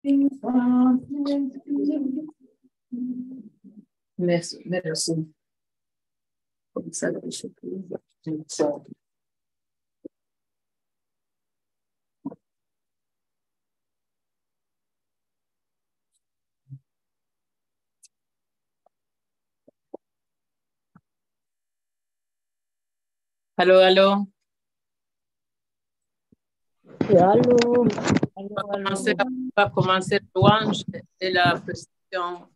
Merci. Merci. Comme ça, je peux. Allô, allô. Allô. On va commencer le louange et la prestation.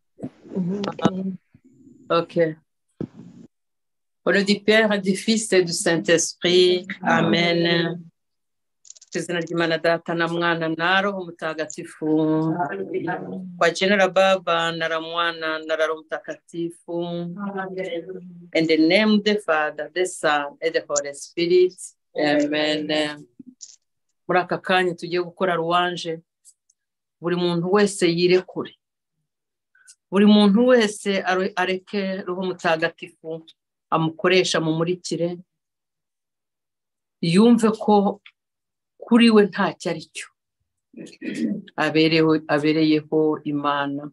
OK. Au nom du Père, et du Fils et du Saint-Esprit. Amen. Ku izina ry'Imana Data na Mwana na Roho Mutagatifu. Kwa jina la Baba na la Mwana na la Roho Mtakatifu. In the name of the Father, the Son, and the Holy Spirit. Amen. Muri aka kanya tugiye gukora louange, buri muntu wese yirekure. Buri muntu wese areke Roho Mutagatifu amukoresha mu murikire, yumve ko kuri we ntacyo ari cyo, abereyeho Imana.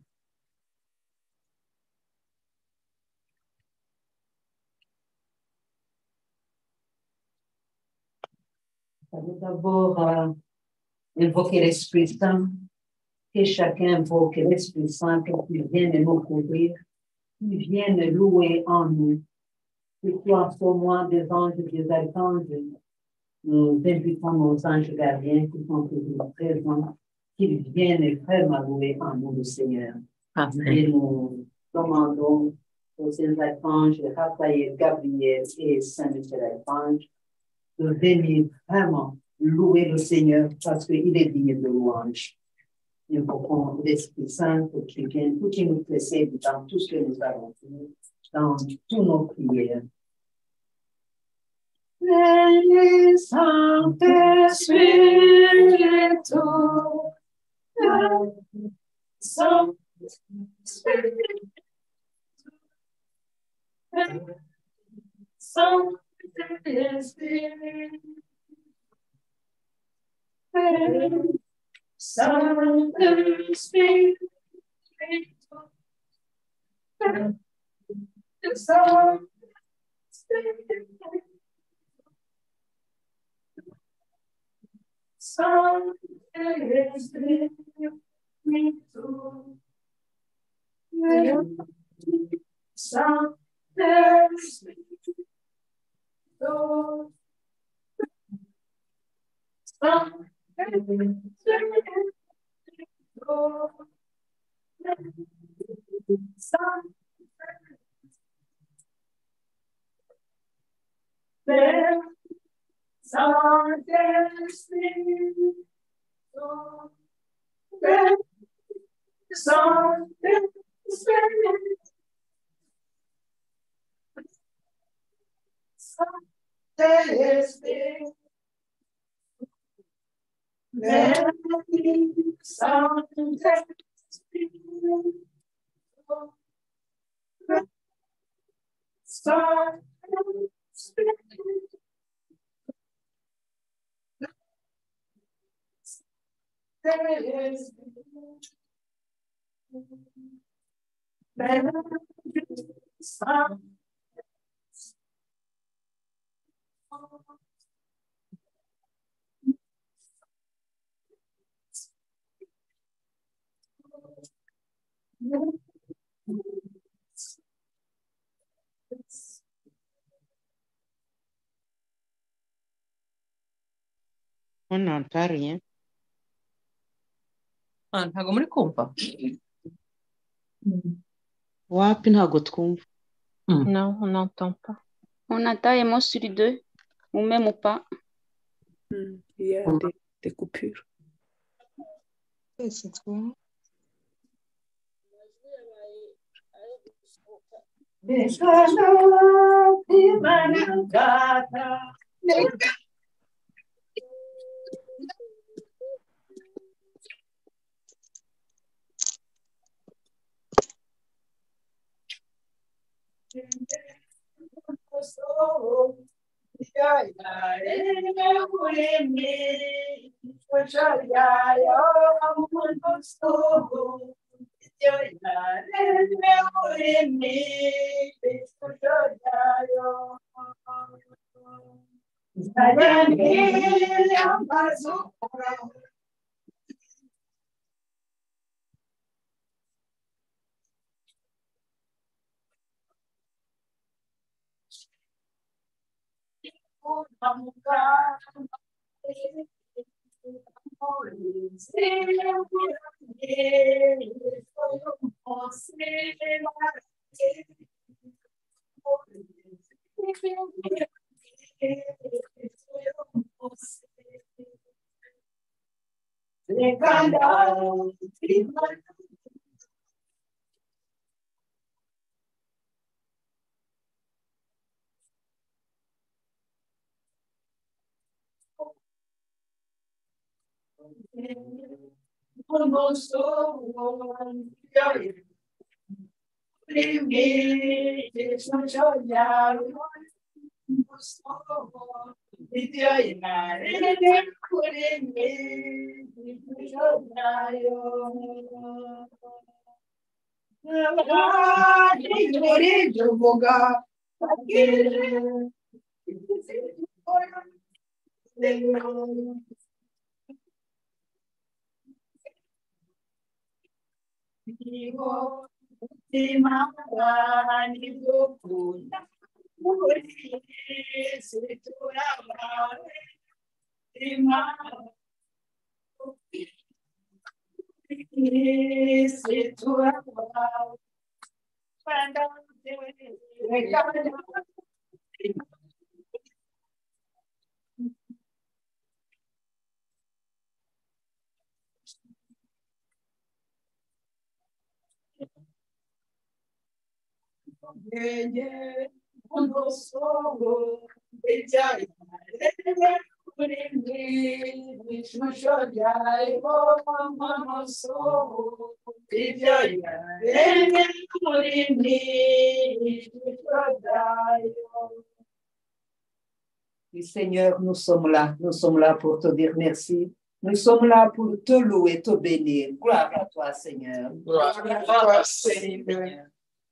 D'abord, invoquer l'Esprit Saint, que chacun invoque l'Esprit Saint, qu'il vienne nous couvrir, qu'il vienne louer en nous, que toi, pour moi, des anges, des archanges, nous invitons nos anges gardiens qui sont toujours présents, qu'ils viennent vraiment louer en nous, le Seigneur. Amen. Et nous demandons aux saints archanges, Raphaël, Gabriel et Saint-Michel-Archange, de venir vraiment louer le Seigneur parce qu'il est digne de louange. Nous invoquons l'Esprit Saint pour qu'il vienne, pour qu'il nous précède dans tout ce que nous avons fait, dans toutes nos prières. Veni Sancte Spiritus, Sancte Spiritus, Sancte Spiritus, Sancte Spiritus, Sancte Spiritus. Sancte Spiritus, Sancte Spiritus, On n'entend rien. Ntago muri kumva? Wapi ntago twumva. Non, on n'entend pas. On entend et moi sur 2, ou même ou pas. Il y a des coupures. C'est toi. Seigneur, nous sommes là pour te dire merci. Nous sommes là pour te louer, te bénir. Gloire à toi, Seigneur. Gloire à toi, Seigneur.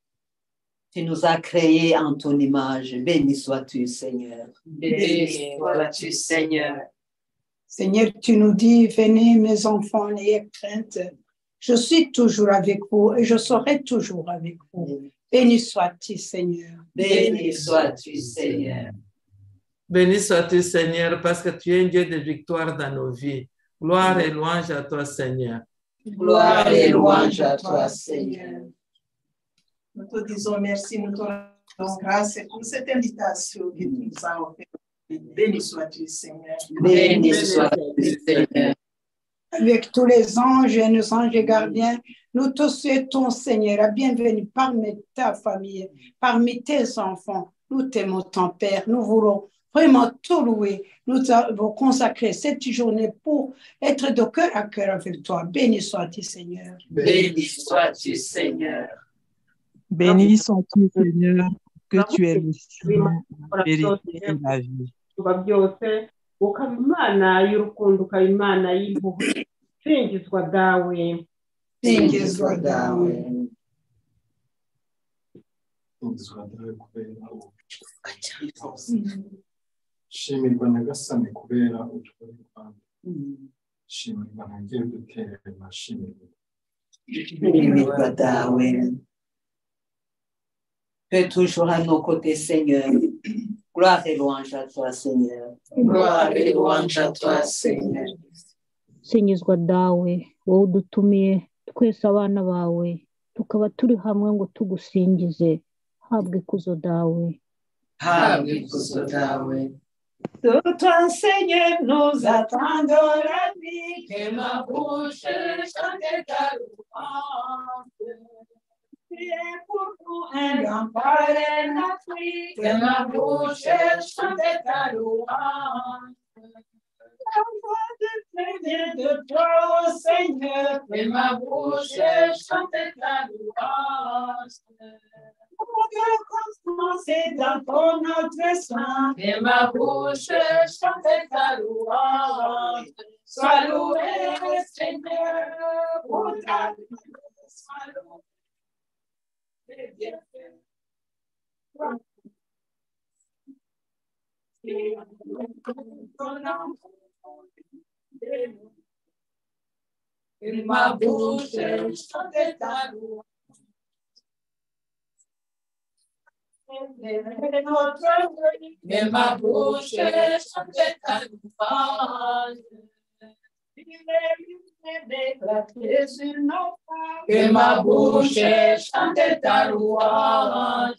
Tu nous as créés en ton image. Béni sois-tu, Seigneur. Béni sois-tu, Seigneur. Seigneur, tu nous dis, venez mes enfants, n'ayez crainte. Je suis toujours avec vous et je serai toujours avec vous. Béni sois-tu, Seigneur. Béni sois-tu, Seigneur. Béni sois-tu, Seigneur, parce que tu es un Dieu de victoire dans nos vies. Gloire et louange à toi, Seigneur. Gloire et louange à toi, Seigneur. Nous te disons merci, nous te rendons grâce pour cette invitation que tu nous as offerte. Béni sois-tu, Seigneur. Béni sois-tu, Seigneur. Avec tous les anges et nos anges gardiens, nous te souhaitons, Seigneur, la bienvenue parmi ta famille, parmi tes enfants. Nous t'aimons, ton Père. Nous voulons vraiment tout louer. Nous avons consacré cette journée pour être de cœur à cœur avec toi. Béni sois-tu, Seigneur. Béni sois-tu, Seigneur. Béni sois-tu, Seigneur, que tu es le chemin, la vérité et la vie. ukaba imana y'urukundo ukaba imana y'impuhwe singizwa dawe Singizwa dawe. shimirwa nyagasani kubera utwari kwawe shimirwa ntangire duterera Shimirwa dawe. Tu es toujours à nos côtés, Seigneur. Gloire et louange à toi, Seigneur. Gloire et louange à toi, Seigneur. Singizwa dawe, wowe udutumiye twese abana bawe tukaba turi hamwe ngo tugusingize. Habwe ikuzo dawe. Habwe ikuzo dawe. De toi, Seigneur, nous attendons la vie. Que ma bouche chante ta louange. Priez pour nous un rempart et la pluie. Que ma bouche chante ta louange. La voix de plaisir de toi, ô Seigneur. Que ma bouche chante ta louange. Mon cœur constance est dans ton notre sang. Que ma bouche chante ta louange. Sois loué, Seigneur, pour ta grâce, sois loué. Et bien fait. Et ma bouche chante ta louange. Et ma bouche chante ta louange. Que ma bouche chante ta louange.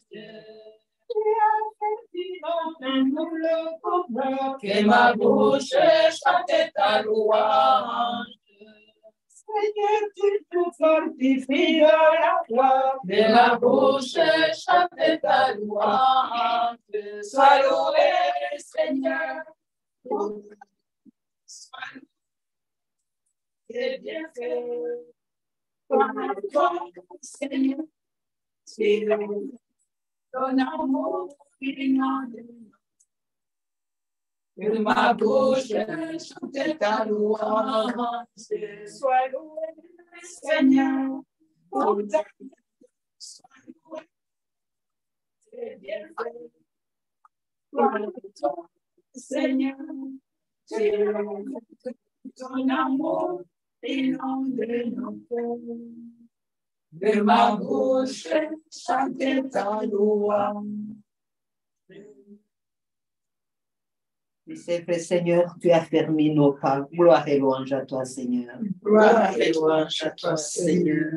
Que ma bouche chante ta louange. Seigneur, tu nous fortifies la foi. Que ma bouche chante ta louange. Sois loué, Seigneur. Sois loué. C'est bien fait. Seigneur, c'est ton amour inondé. Que ma bouche chante ta louange. Sois loué, Seigneur, pour ta grâce. Sois loué. C'est bien fait. Seigneur, c'est ton amour inondé nos cœurs. De ma bouche chante ta louange. C'est vrai, Seigneur, tu as fermé nos pas. Gloire et louange à toi, Seigneur. Gloire et louange à toi, Seigneur.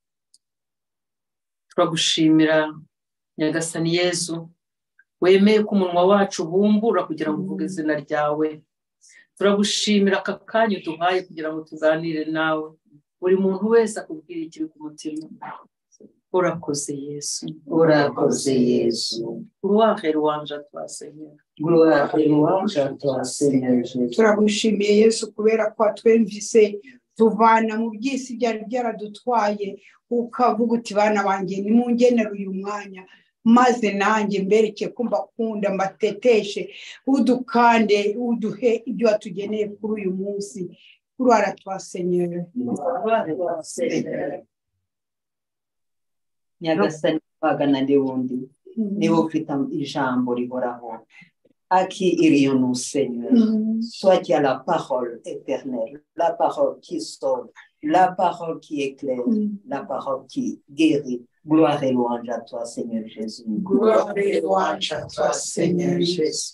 turagushimira nyagasani Yezu wemeye ko umunwa wacu ubumbura kugira ngo uvuge izina ryawe. Turagushimira aka kanya uduhaye kugira ngo tuganire nawe, buri muntu wese akubwira ikiri ku mutima. Urakoze Yesu, Urakoze Yesu. gloire et louange à toi Seigneur. Gloire et louange à toi, Seigneur Jésus. Turagushimiye Yesu kubera ko twumvise tuvana mu byisi byari byaradutwaye, ukavuga uti bana banjye nimungenera uyu mwanya maze nanjye mbereke ko mbakunda mbateteshe, udukande uduhe ibyo watugeneye kuri uyu munsi. Gloire à toi Seigneur. Gloire à toi, Seigneur. Nyagasani bagana ndiwundi niwe ufite ijambo rihoraho. À qui irions-nous, Seigneur? Toi qui as la parole éternelle, la parole qui sauve, la parole qui éclaire, la parole qui guérit. Gloire et louange à toi, Seigneur Jésus. Gloire et louange à toi, Seigneur Jésus.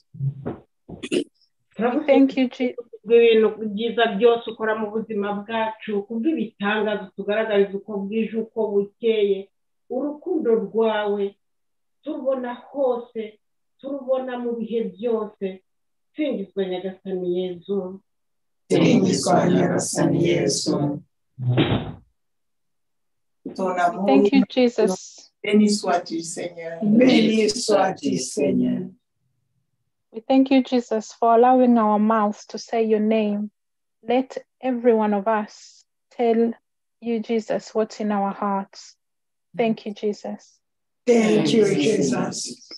Thank you, Jesus. Ibintu byiza byose ukora mu buzima bwacu, kubw'ibitangaza tugaragariza uko bwije uko bukeye, urukundo rwawe turubona hose, turubona mu bihe byose. Singizwa nyagasani Yezu. Singizwa nyagasani Yezu. Thank you, Jesus. Béni sois-tu, Seigneur. Béni sois-tu, Seigneur. We thank you, Jesus, for allowing our mouths to say your name. Let every one of us tell you, Jesus, what's in our hearts. Thank you, Jesus. Thank you, Jesus.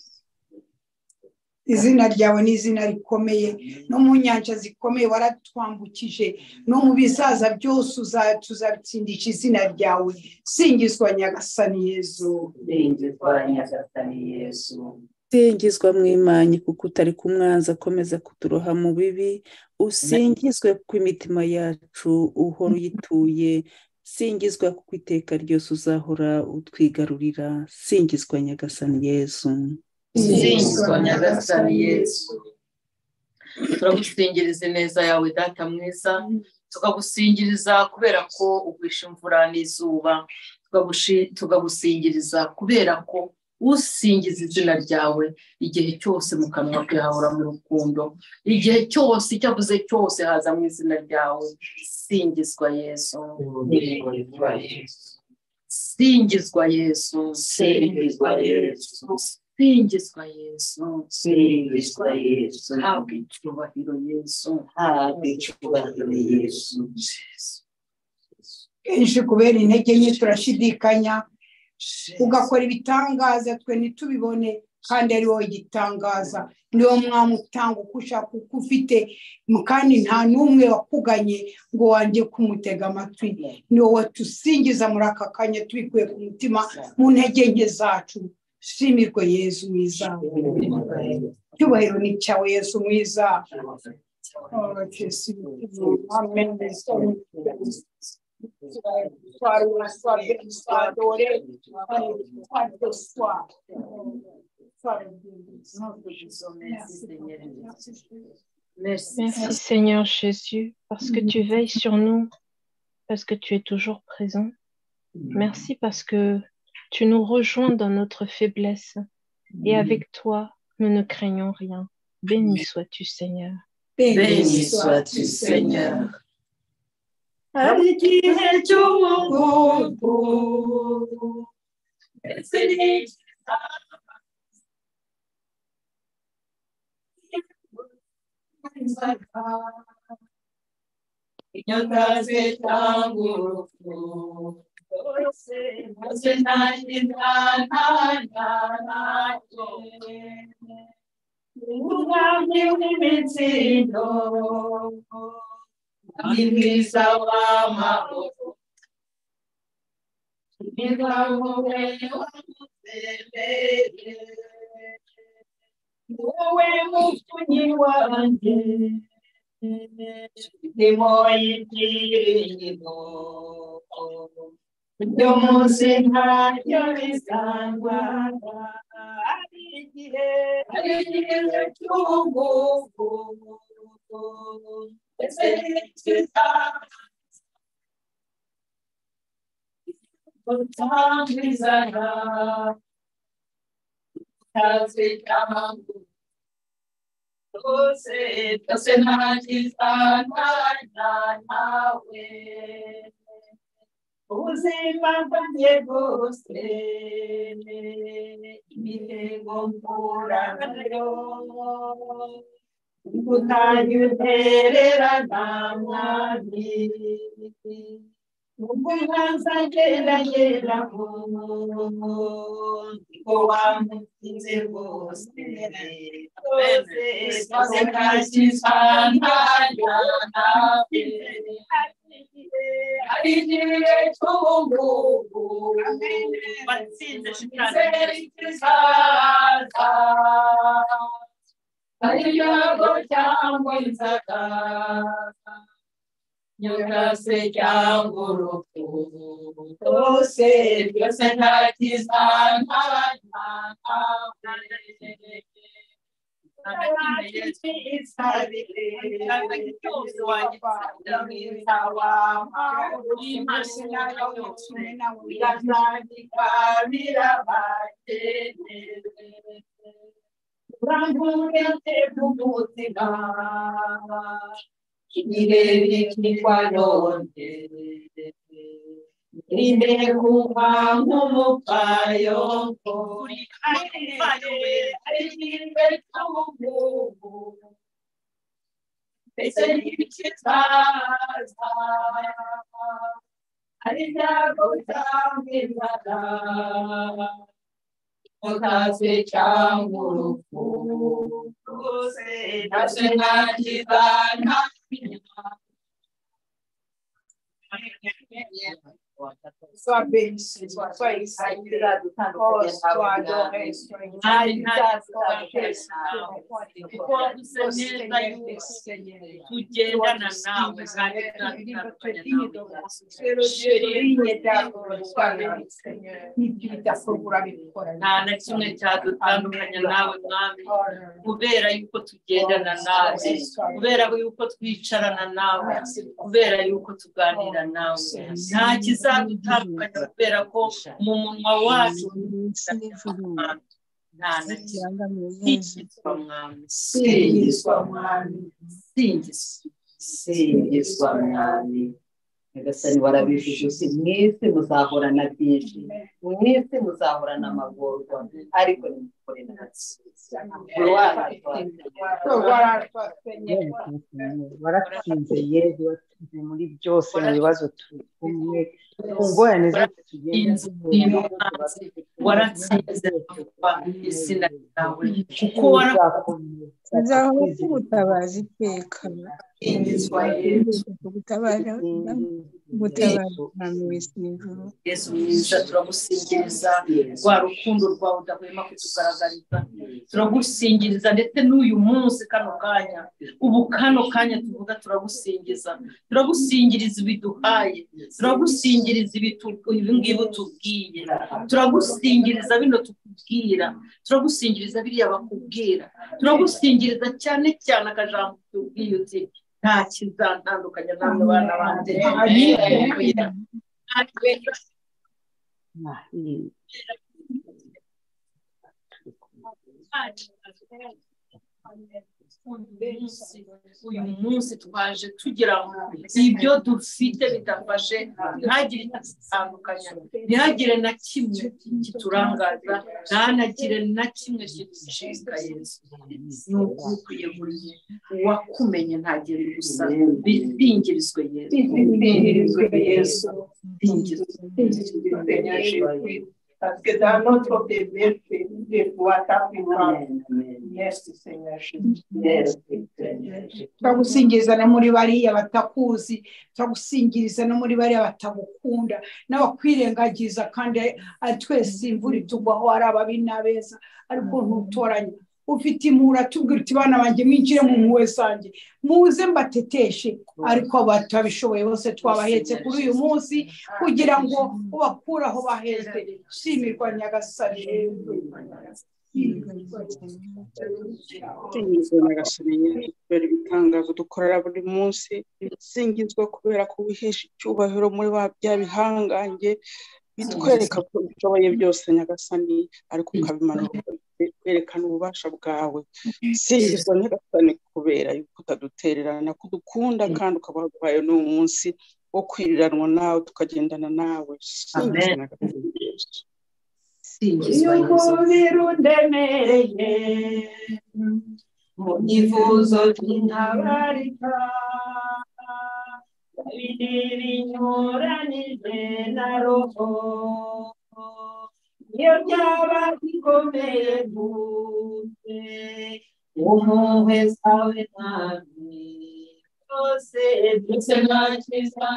Izina ryawe ni izina rikomeye, no mu nyanja zikomeye waratwambukije, no mu bizaza byose uzabitsindisha izina ryawe. Singizwa nyagasani Yezu. Singizwa nyagasani Yezu. Singizwa mwimanye kuko utari kumwanza akomeza kuturoha mu bibi. Usingizwe kuko imitima yacu uhora uyituye. Singizwa kuko iteka ryose uzahora utwigarurira. Singizwa nyagasani Yezu. Singizwa nyagasani Yesu. Turagusingiriza ineza yawe data mwiza, tukagusingiriza kubera ko ugwisha imvura n'izuba, tukagusingiriza kubera ko usingiza izina ryawe igihe cyose mu kanwa ke hahora mu rukundo, igihe cyose icyo avuze cyose haza mu izina ryawe. Singizwa Yesu. Singizwa Yesu. Singizwa Yesu. Singizwa Yesu. Singizwa Yesu. Habwa icyubahiro Yesu. Habwa icyubahiro Yesu. Kenshi kubera intege nke turashidikanya, ugakora ibitangaza twe ntitubibone. kandi ari wowe gitangaza niwo mwami utanga uko ushaka uko ufite kandi nta n'umwe wakuganye ngo wanjye kumutega amatwi ni wowe tusingiza muri aka kanya tubikuye ku mutima mu ntege nke zacu shimirwe Yezu mwiza cyubahiro ni cyawe Yezu mwiza amen. Merci Seigneur Jésus, parce que tu veilles sur nous, parce que tu es toujours présent. Merci parce que tu nous rejoins dans notre faiblesse et avec toi, nous ne craignons rien. Béni sois-tu Seigneur. Béni sois-tu Seigneur. Sois béni, sois exalté, sois adoré, sois exalté. nta na kimwe cyadutandukanya nawe mwami kubera yuko tugendana nawe kubera yuko twicarana nawe kubera yuko tuganira nawe nta kizadutandukanya kubera ko mu munwa wacu nta na kimwe singizwa mwami singizwa mwami Nyagasani warabivuze uti mwese muzahorana byinshi mwese muzahorana amagorwa ariko nimukore natwe waratsinze Yezu watsinze muri byose mu bibazo ingorane zacu tugenda waratsinze izina ryawe kuko tuzaho ubutabazi iteka gutabara umwami wese n'ijuru. Yesu mwiza turagusingiriza rwa rukundo rwawe udahwema kutugaragariza, turagusingiriza ndetse n'uyu munsi kano kanya, ubu kano kanya tuvuga turagusingiriza ibiduhaye, turagusingiriza ibingibi tubwiye, turagusingiriza bino tukubwira, turagusingiriza biriya bakubwira, turagusingiriza cyane cyane akajambo tubwiye uti nta kizantandukanya namwe bana banjye. Uyu munsi twaje tugira ngo ibyo dufite bidafashe, ntihagire igitandukanya, ntihagire na kimwe kiturangaza, ntanagire na kimwe kiducika. Yesu ni ukukwiye muri uwakumenye ntagire gusa, bisingirizwe Yesu, parce que dans notre bébé, des fois, ta puissance. Merci, Seigneur Jésus. Turagusingiriza no muri bariya batakuzi, turagusingiriza no muri bariya batagukunda n'abakwirengagiza, kandi twese imvura itugwaho ari ababi n'abeza, ariko ntutoranye. Ufite imura tubwira uti bana banjye mwinjire mu mpuhwe zanjye, muze mbateteshe, ariko batabishoboye bose twabahetse kuri uyu munsi kugira ngo ubakure aho baheze. Shimirwa Nyagasani. Singizwa Nyagasani kubera ibitangazo dukorera buri munsi, singizwa kubera ko wihesha icyubahiro muri bya bihangange bitwereka ko bishoboye byose Nyagasani, ariko ukabimanura kwerekana ububasha bwawe. Singizwa Nyagasani kubera yuko utadutererana, ko dukunda kandi ukabahaye n'uyu munsi wo kwiriranwa nawe tukagendana nawe. Singizwa Nyagasani. Yuko birundemereye mu nyifuzo by'intabarika, bindi binyuranije na roho, iyo byaba bikomeye gute, umpuhwe zawe ntazi byose ntakiza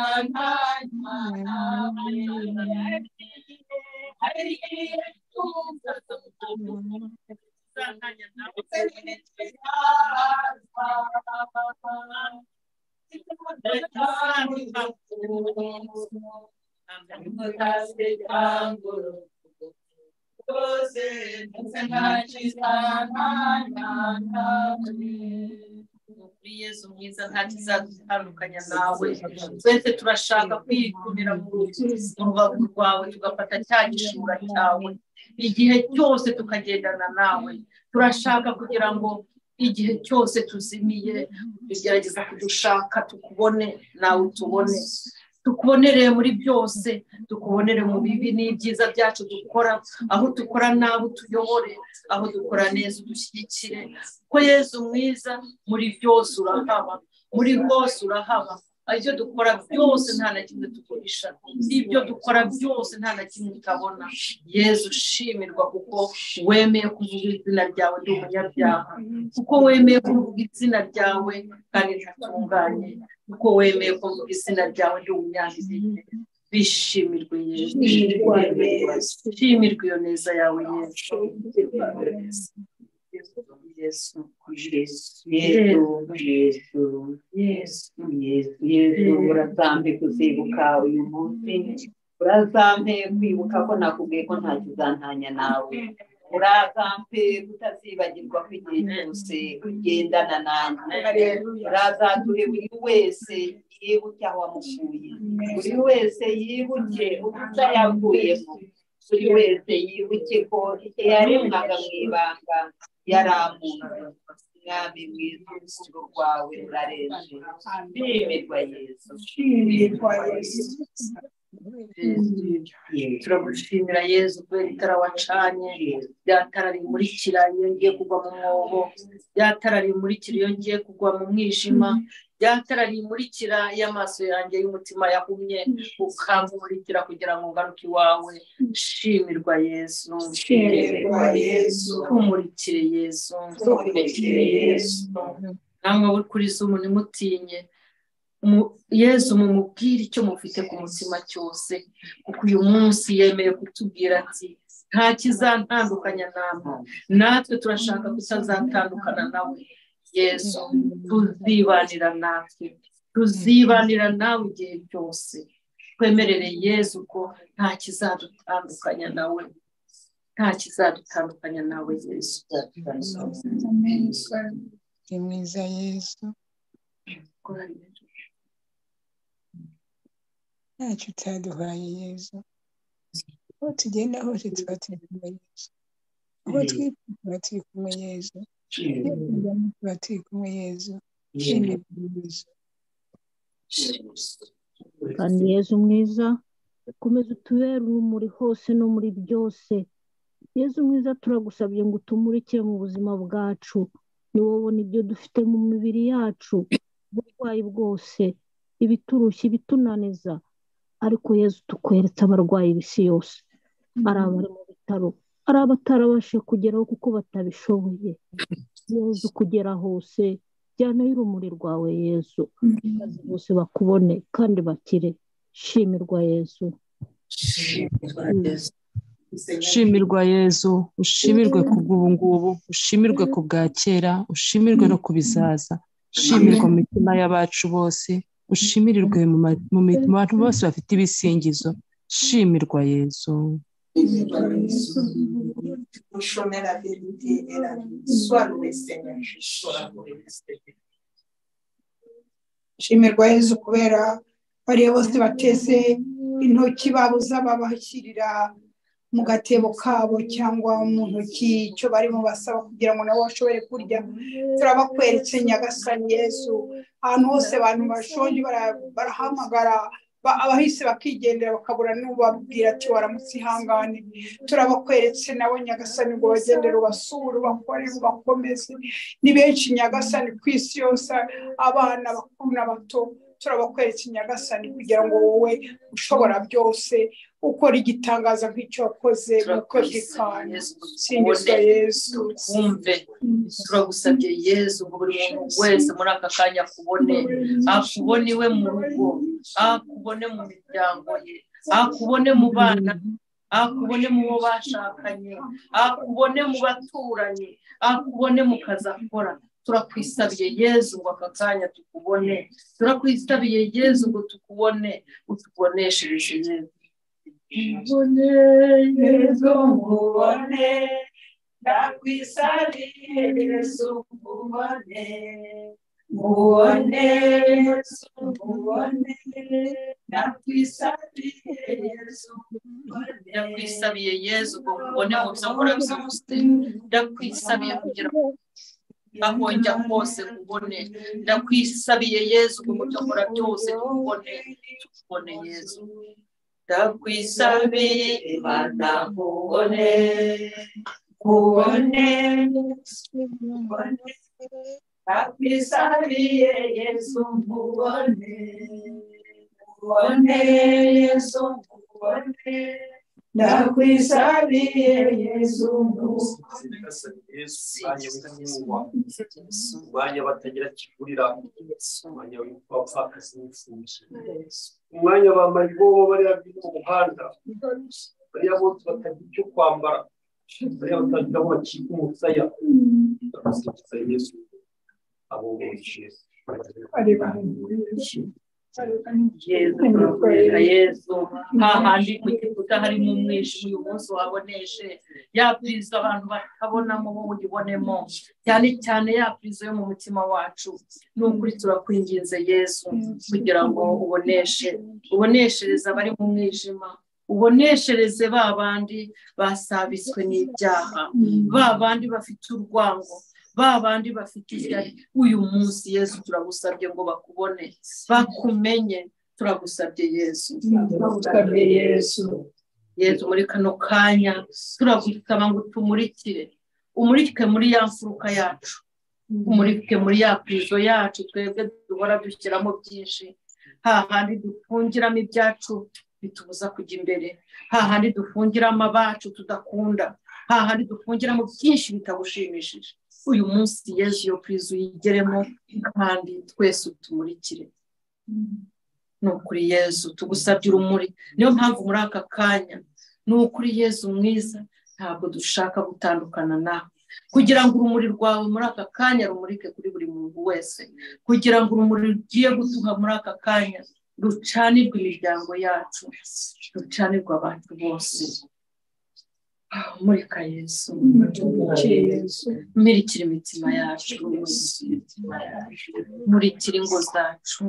Yesu mwiza nta kizadutandukanya nawe. Twese turashaka kwikumira mu rubavu rwawe, tugafata cya gishura cyawe igihe cyose tukagendana nawe. Turashaka kugira ngo igihe cyose tuzimiye tugerageza kudushaka, tukubone nawe utubone, tukubonere muri byose, tukubonere mu bibi n'ibyiza byacu dukora, aho dukora nabi utuyobore, aho dukora neza udushyigikire. Ko Yesu mwiza muri byose urahaba, muri hose urahaba. Ibyo dukora byose nta na kimwe tugurisha, ibyo dukora byose nta na kimwe utabona. Yesu shimirwa kuko wemeye kuvuga izina ryawe ndi umunyabyaha, kuko wemeye kuvuga izina ryawe kandi ntatunganye, kuko wemeye kuvuga izina ryawe ndi umunyantege. Bishimirwe Yesu, shimirwe iyo neza yawe Yesu. Yesu urazampe kuzibuka uyu munsi, urazampe kwibuka ko nakubwiye ko nta kizantanya nawe, urazampe kutazibagirwa ko igihe cyose ugendana nanjye, urazaduhe buri wese yibuke aho wamukuye, buri wese yibuke ubusa yavuyemo, buri wese yibuke ko yaremwaga mu ibanga yaramunze. Mwami mwiza, urukundo rwawe rurarenze. Shimirwa Yesu, shimirwa Yesu. turagushimira Yezu kubera itara wacanye, rya tara rimurikira iyo ngiye kugwa mu mwobo, rya tara rimurikira iyo ngiye kugwa mu mwijima, rya tara rimurikira iyo amaso yanjye y'umutima yahumye, ukamurikira kugira ngo ngaruke iwawe. Shimirwa Yezu, shimirwa Yezu, tumurikire Yezu, tumurikire Yezu. namwe uri kuri Zoom ntimutinye, Yezu mumubwire icyo mufite ku mutima cyose, kuko uyu munsi yemeye kutubwira ati nta kizantandukanya namwe, natwe turashaka kutazatandukana nawe. Yezu tuzibanira natwe, tuzibanira nawe igihe cyose. Twemerere Yezu ko nta kizadutandukanya nawe, nta kizadutandukanya nawe Yezu. Ni mwiza Yezu, ntacyo utaduhaye Yezu. Aho tugenda hose tuba turi kumwe Yezu, aho twifuza tuba turi kumwe Yezu, iyo turyamye tuba turi kumwe Yezu. Shimirwa Yezu. kandi Yezu mwiza, komeza utubere urumuri hose no muri byose. Yezu mwiza, turagusabye ngo utumurikire mu buzima bwacu, ni wowe ubona ibyo dufite mu mibiri yacu, uburwayi bwose, ibiturushya, ibitunaniza. Ariko Yezu tukweretse abarwayi b'isi yose, ari abari mu bitaro, ari abatarabashe kugeraho kuko batabishoboye. Yezu kugera hose, jyanayo urumuri rwawe Yezu, maze bose bakubone kandi bakire. Shimirwa Yezu. Ushimirwa Yezu, ushimirwe ku bw'ubu ngubu, ushimirwe ku bwa kera, ushimirwe no ku bizaza. Ushimirwa mu mitima y'abacu bose, ushimirirwe mu bantu bose bafite ibisingizo. Shimirwa Yezu. Shimirwa Yezu kubera bariya bose bateze intoki babuza babashyirira mu gatebo kabo cyangwa mu ntoki icyo barimo basaba kugira ngo nabo bashobore kurya. Turabakweretse Nyagasani Yezu, ahantu hose abantu bashonje barahamagara abahise bakigendera bakabura n'ubabwira ati waramutse ihangane. Turabakweretse nabo Nyagasani ngo bagendere ubasure, ubakore, ubakomeze. Ni benshi Nyagasani ku isi yose, abana bakuru n'abato. Turabakweretse Nyagasani kugira ngo wowe ushobora byose ukora igitangaza nk'icyo wakoze mu kwegekana. Singizwa Yezu. Wumve, turagusabye Yezu ngo buri muntu wese muri aka kanya akubone, akubone iwe mu rugo, akubone mu miryango ye, akubone mu bana, akubone mu bo bashakanye, akubone mu baturanyi, akubone mu kazi akora. Turakwisabiye Yezu ngo aka kanya tukubone, turakwisabiye Yezu ngo tukubone, utuboneshereje Yezu. Mbone Yezu nkubone, ndakwisabiye Yezu nkubone, nkubone Yezu nkubone, ndakwisabiye Yezu nkubone. Ndakwisabiye Yezu ngo nkubone mu byo nkora byose, ndakwisabiye kugira ngo aho njya hose nkubone. Ndakwisabiye Yezu ngo mu byo nkora byose tukubone, tukubone Yezu. Ndakwisabiye Imana nkubone, nkubone, nkubone. Ndakwisabiye Yezu nkubone, nkubone Yezu nkubone, ndakwisabiye Yezu nkubone. Umwanya batagira kivurira, umwanya w'abapfakazi n'imfubyi, umwanya bamaribobo bariya mu muhanda, bariya bose batagira icyo kwambara, bariya batagira aho bakika umusaya. Ndakwisabiye Yezu abo bose. Yezu hahandi ku gikuta harimo umwijima, uyu munsi waboneshe yapuriza abantu batabonamo bo mugibonemo, cyane cyane yapuriza yo mu mutima wacu. Ni ukuri turakwinginze Yezu kugira ngo uboneshereze abari mu mwijima, uboneshereze ba bandi basabitswe n'ibyaha, ba bandi bafite urwango, ba bandi bafite ishyari. Uyu munsi Yesu turagusabye ngo bakubone, bakumenye. turagusabye Yesu. turagusabye Yesu. Yesu muri kano kanya turagusaba ngo tumurikire, umurike muri ya mfuruka yacu, umurike muri ya prizo yacu twebwe duhora dushyiramo byinshi, hahandi dufungiramo ibyacu bitubuza kujya imbere, hahandi dufungiramo abacu tudakunda, hahandi dufungiramo byinshi bitagushimishije. Uyu munsi Yesu iyo prizo uyigeremo kandi twese utumurikire. Nukuri Yesu tugusabye urumuri, niyo mpamvu muri aka kanya nukuri Yesu mwiza ntabwo dushaka gutandukana nawe, kugira ngo urumuri rwawe muri aka kanya rumurike kuri buri muntu wese, kugira ngo urumuri rugiye gutuha muri aka kanya rucanirwe imiryango yacu, rucanirwe abantu bose. Murika Yesu, murikira imitima yacu, murikira ingo zacu,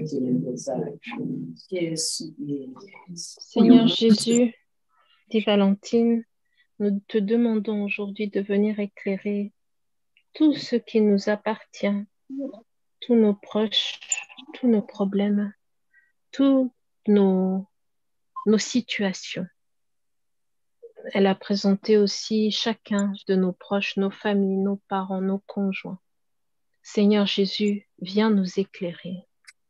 Yesu. Seigneur Jésus, dit Valentine, nous te demandons aujourd'hui de venir éclairer tout ce qui nous appartient, tous nos proches, tous nos problèmes, toutes nos situations. Elle a présenté aussi chacun de nos proches, nos familles, nos parents, nos conjoints. Seigneur Jésus, viens nous éclairer.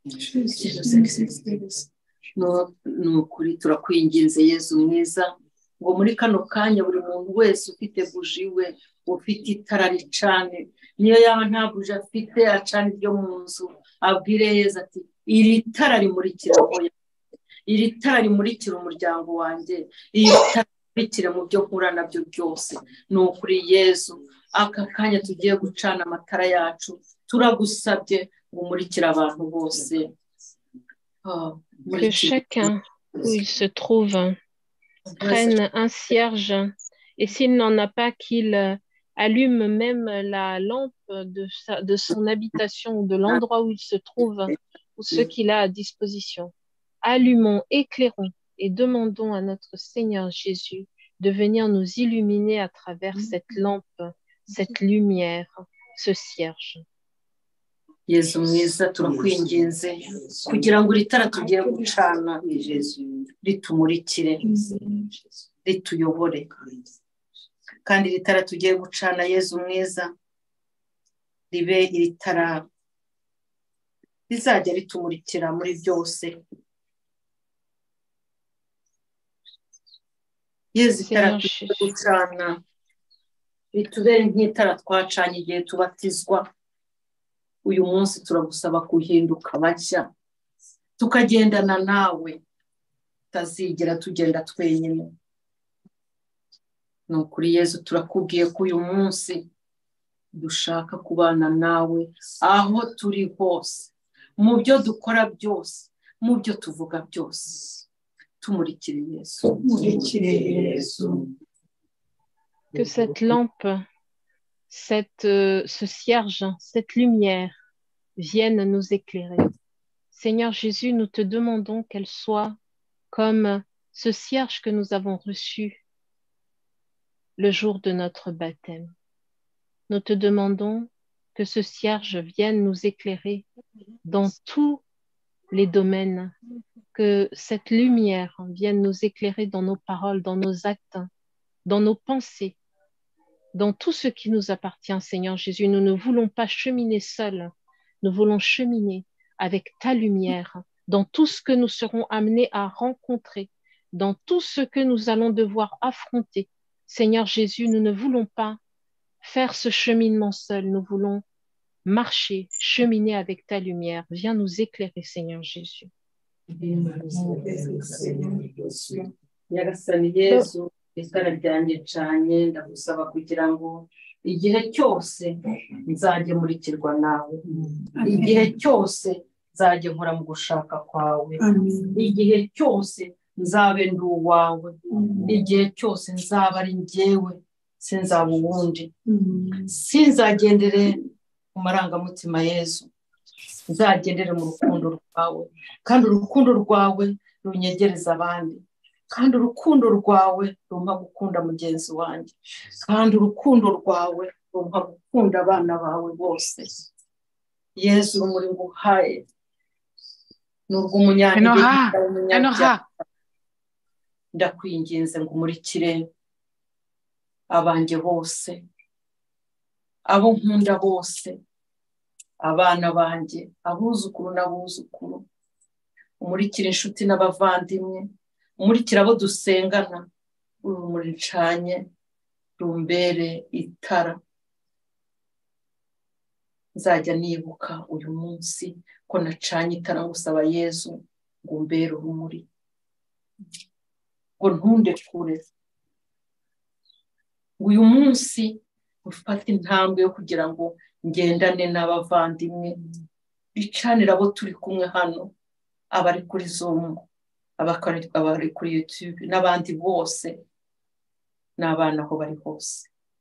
Nukuri turakwinginze Yesu mwiza ngo muri kano kanya buri muntu wese ufite buji we, ufite itara ricane, niyo yaba nta buji afite acana iryo mu nzu, abwire Yesu ati iri tara rimurikira moya, iri tara rimurikira umuryango wanjye, iri tara rimurikira mu byo nkura nabyo byose. Nukuri Yesu aka kanya tugiye gucana amatara yacu, turagusabye ngo umurikire abantu bose. Que chacun où il se trouve prenne un cierge, et s'il n'en a pas, qu'il allume même la lampe de son habitation ou de l'endroit où il se trouve ou ce qu'il a à disposition. Allumons, éclairons et demandons à notre Seigneur Jésus de venir nous illuminer à travers cette lampe, cette lumière, ce cierge. Yesu mwiza turakwinginze kugira ngo ritara tugiye gucana ritumurikire, rituyobore, kandi ritara tugiye gucana Yesu mwiza ribe iritara rizajya ritumurikira muri byose. Yesu itara tugiye gucana ritubere nk'itara twacanye igihe tubatizwa. Uyu munsi turagusaba kuhinduka bashya, tukagendana nawe, tazigera tugenda twenyine. Nukuri Yesu turakubwiye ko uyu munsi dushaka kubana nawe aho turi hose, mu byo dukora byose, mu byo tuvuga byose. Tumurikire Yesu, tumurikire Yesu. Que cette lampe, ce cierge, cette lumière vienne nous éclairer. Seigneur Jésus, nous te demandons qu'elle soit comme ce cierge que nous avons reçu le jour de notre baptême. Nous te demandons que ce cierge vienne nous éclairer dans tous les domaines, que cette lumière vienne nous éclairer dans nos paroles, dans nos actes, dans nos pensées, dans tout ce qui nous appartient, Seigneur Jésus. Nous ne voulons pas cheminer seuls, nous voulons cheminer avec ta lumière dans tout ce que nous serons amenés à rencontrer, dans tout ce que nous allons devoir affronter. Seigneur Jésus, nous ne voulons pas faire ce cheminement seul, nous voulons marcher, cheminer avec ta lumière. Viens nous éclairer, Seigneur Jésus. Itara ryanjye canye ndagusaba kugira ngo igihe cyose nzajye murikirwa nawe, igihe cyose nzajye nkora mu gushaka kwawe, igihe cyose nzabe ndi uwawe, igihe cyose nzaba ari njyewe sinzaba uwundi, sinzagendere mu marangamutima Yesu, nzagendere mu rukundo rwawe, kandi urukundo rwawe runyegereza abandi, kandi urukundo rwawe rumpa gukunda mugenzi wanjye, kandi urukundo rwawe rumpa gukunda abana bawe bose. Yesu urumuri nguhaye n'urw'umunyantege w'umunyabyaha ndakwinginze ngo umurikire abanjye bose, abo nkunda bose, abana banjye, abuzukuru n'abuzukuru, umurikire inshuti n'abavandimwe, umurikire abo dusengana, urumuri ncanye rumbere itara. Nzajya nibuka uyu munsi ko nacanye itara ngusaba Yezu ngo umbere urumuri, ngo ntunde kure, ngo uyu munsi ufate intambwe yo kugira ngo ngendane n'abavandimwe, bicanire abo turi kumwe hano, abari kuri Zoom, abari kuri YouTube n'abandi bose n'abana aho bari hose.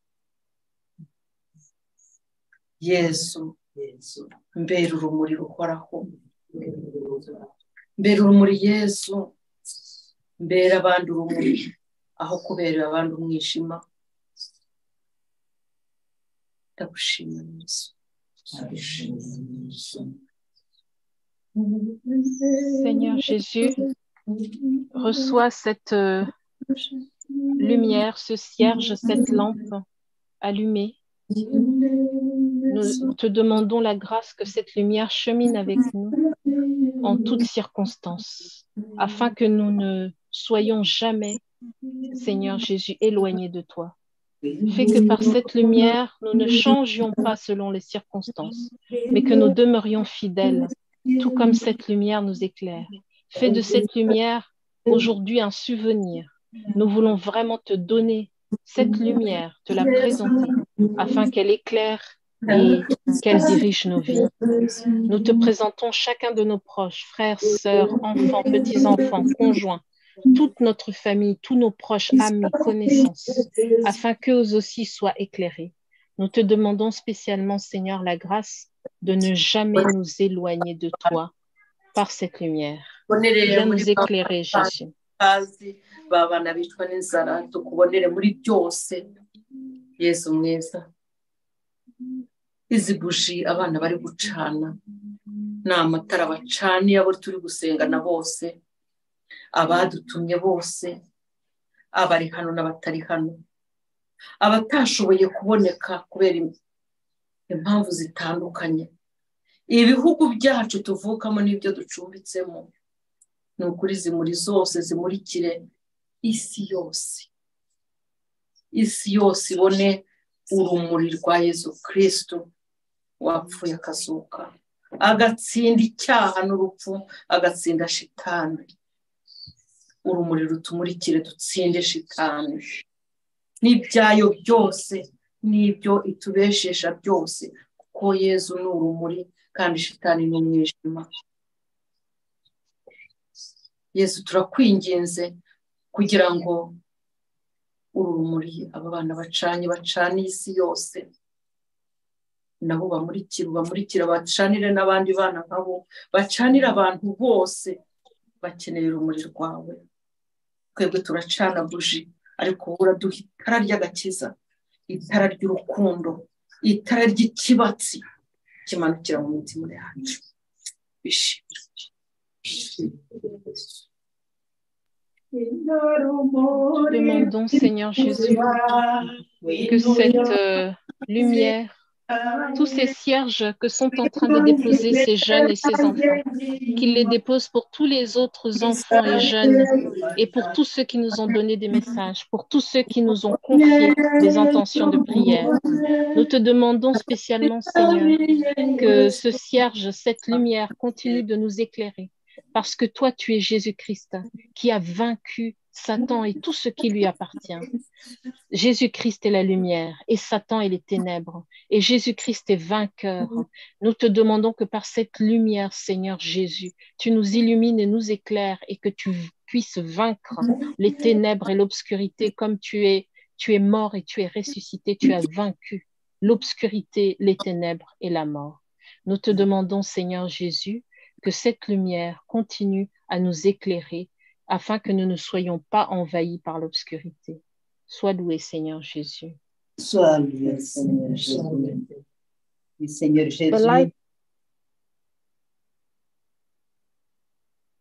Yesu mbere urumuri ruhoraho, mbere urumuri Yesu, mbere abandi urumuri aho kubera abandi umwijima. Ndagushimira Yesu. Seigneur Jésus, reçois cette lumière, ce cierge, cette lampe allumée. Nous te demandons la grâce que cette lumière chemine avec nous en toutes circonstances, afin que nous ne soyons jamais, Seigneur Jésus, éloignés de toi. Fais que par cette lumière, nous ne changions pas selon les circonstances, mais que nous demeurions fidèles, tout comme cette lumière nous éclaire. Fais de cette lumière aujourd'hui un souvenir. Nous voulons vraiment te donner cette lumière, te la présenter, afin qu'elle éclaire et qu'elle dirige nos vies. Nous te présentons chacun de nos proches, frères, sœurs, enfants, petits-enfants, conjoints, toute notre famille, tous nos proches, amis, connaissances, afin qu'eux aussi soient éclairés. Nous te demandons spécialement, Seigneur, la grâce de ne jamais nous éloigner de toi par cette lumière. Viens nous éclairer, Jésus. Babana bicwa n'inzara tukubonere muri byose Yesu mwiza. Izi buji abana bari gucana ni amatara bacaniye abo turi gusengana bose, abadutumye bose, abari hano n'abatari hano, abatashoboye kuboneka kubera impamvu zitandukanye. Ibihugu byacu tuvukamo n'ibyo ducumbitsemo, ni ukuri zimuri zose zimurikire isi yose. Isi yose ibone urumuri rwa Yesu Kristo wapfuye akazuka, agatsinda icyaha n'urupfu, agatsinda shitani. Urumuri rutumurikire dutsinde shitani n'ibyayo byose, n'ibyo itubeshesha byose, kuko Yesu ni urumuri kandi shitani ni umwijima. Yesu turakwinginze kugira ngo urumuri aba bana bacaniye isi yose, nabo bamurikira bacanire n'abandi bana nkabo, bacanire abantu bose bakeneye urumuri rwawe. Twebwe turacana buji, ariko uraduha itara ry'agakiza, itara ry'urukundo, itara ry'ikibatsi kimanukira mu mitima yacu. Demandons, Seigneur Jésus, que cette lumière, tous ces cierges que sont en train de déposer ces jeunes et ces enfants, qu'ils les déposent pour tous les autres enfants et jeunes, et pour tous ceux qui nous ont donné des messages, pour tous ceux qui nous ont confié des intentions de prière. Nous te demandons spécialement, Seigneur, que ce cierge, cette lumière continue de nous éclairer, parce que toi, tu es Jésus-Christ, qui a vaincu Satan et tout ce qui lui appartient. Jésus-Christ est la lumière et Satan est les ténèbres. Et Jésus-Christ est vainqueur. Nous te demandons que par cette lumière, Seigneur Jésus, tu nous illumines et nous éclaires et que tu puisses vaincre les ténèbres et l'obscurité comme tu es mort et tu es ressuscité. Tu as vaincu l'obscurité, les ténèbres et la mort. Nous te demandons, Seigneur Jésus, que cette lumière continue à nous éclairer afin que nous ne soyons pas envahis par l'obscurité. Sois loué, Seigneur Jésus. Sois loué, Seigneur Jésus. Seigneur Jésus.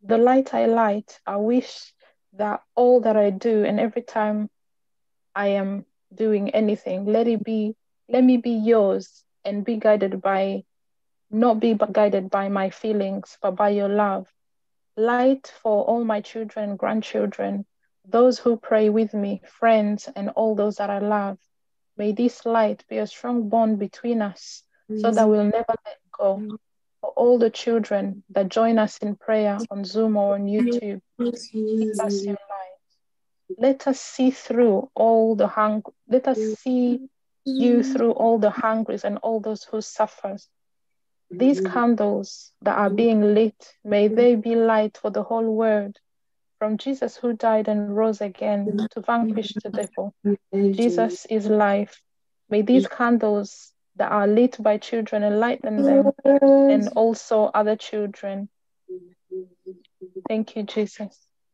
the light I light, I wish that all that I do and every time I am doing anything, let me be yours and be guided by, not be guided by my feelings, but by your love. Light for all my children, grandchildren, those who pray with me, friends, and all those that I love. May this light be a strong bond between us so that we'll never let go. For all the children that join us in prayer on Zoom or on YouTube, give us your light. Let us see through all the let us see you through all the hungries and all those who suffer. These candles that are being lit, may they be light for the whole world. From Jesus who died and rose again to vanquish the devil. Jesus is life. May these candles that are lit by children enlighten them and also other children. Thank you, Jesus.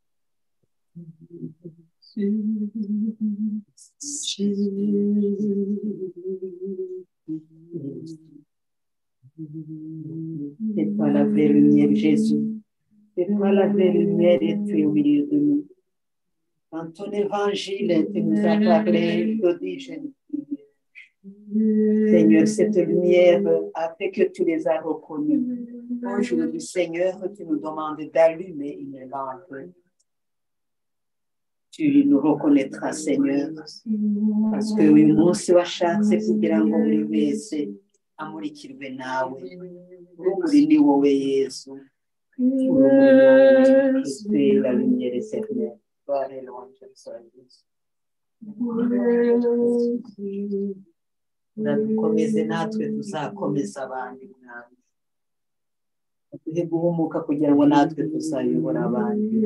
C'est toi la vraie lumière, Jésus. C'est toi la vraie lumière et tu es au milieu de nous. Dans ton évangile, tu nous as parlé d'origine. Seigneur, cette lumière a fait que tu les as reconnus. Aujourd'hui, Seigneur, tu nous demandes d'allumer une lampe. Tu nous reconnaîtras, Seigneur, parce que uyu munsi washatse kugira ngo buri wese amurikirwe nawe. Urumuri ni wowe, Yesu. Urumuri ni la lumière éternelle. Gloire et louange soit Jésus. Uradukomeze natwe tuzakomeza abandi mwami. Duhe guhumuka kugira ngo natwe tuzayobora abandi.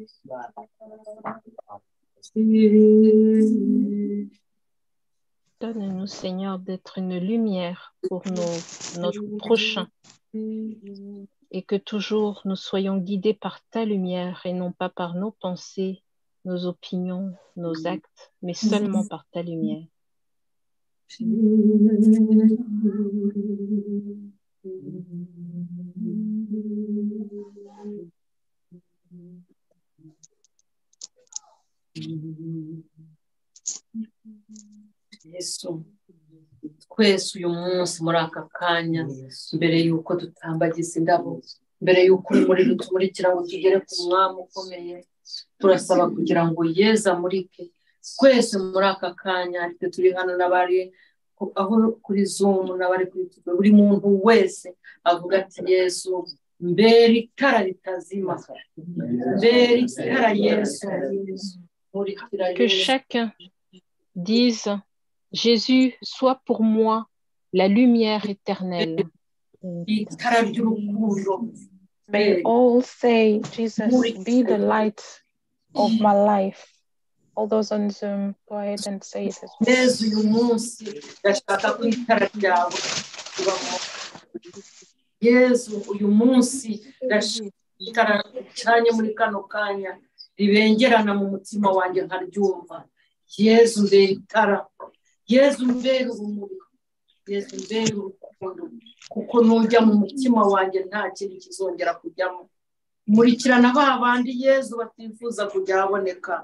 Donne-nous, Seigneur, d'être une lumière pour notre prochain et que toujours nous soyons guidés par ta lumière et non pas par nos pensées, nos opinions, nos actes, mais seulement par ta lumière. Yesu, twese uyu munsi muri aka kanya mbere y'uko dutambagiza indabo, mbere y'uko urumuri rutumurikira ngo tugere ku mwami ukomeye, turasaba kugira ngo Yesu amurike twese muri aka kanya. Ariko turi hano n'abari aho kuri Zoom n'abari kuri YouTube, buri muntu wese avuga ati Yesu mbere itara ritazima, mbere itara Yesu. Que chacun dise Jésus, sois pour moi la lumière éternelle. May all say, Jesus, be the light of my life. All those on Zoom, go ahead and say it as well. Yesu, uyu munsi itara cyanye muri kano kanya ribengerana mu mutima wanjye nkaryumva. Yesu mbere itara, Yesu mbere urumuri, Yesu mbere urukundo, kuko nujya mu mutima wanjye nta kintu kizongera kujyamo. Murikirana ba bandi Yesu batifuza kujya aboneka.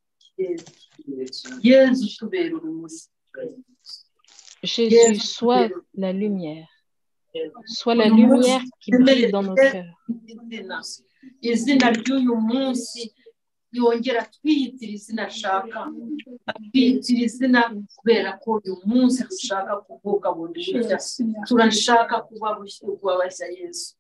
Yesu tubere urumuri. Jésus, sois la lumière. Sois la lumière qui brille dans nos cœurs. Izina ry'uyu munsi yongera twiyitira izina ashaka, twiyitira izina kubera ko uyu munsi dushaka kuvuga bundi bushya, turashaka kuba bashya Yesu.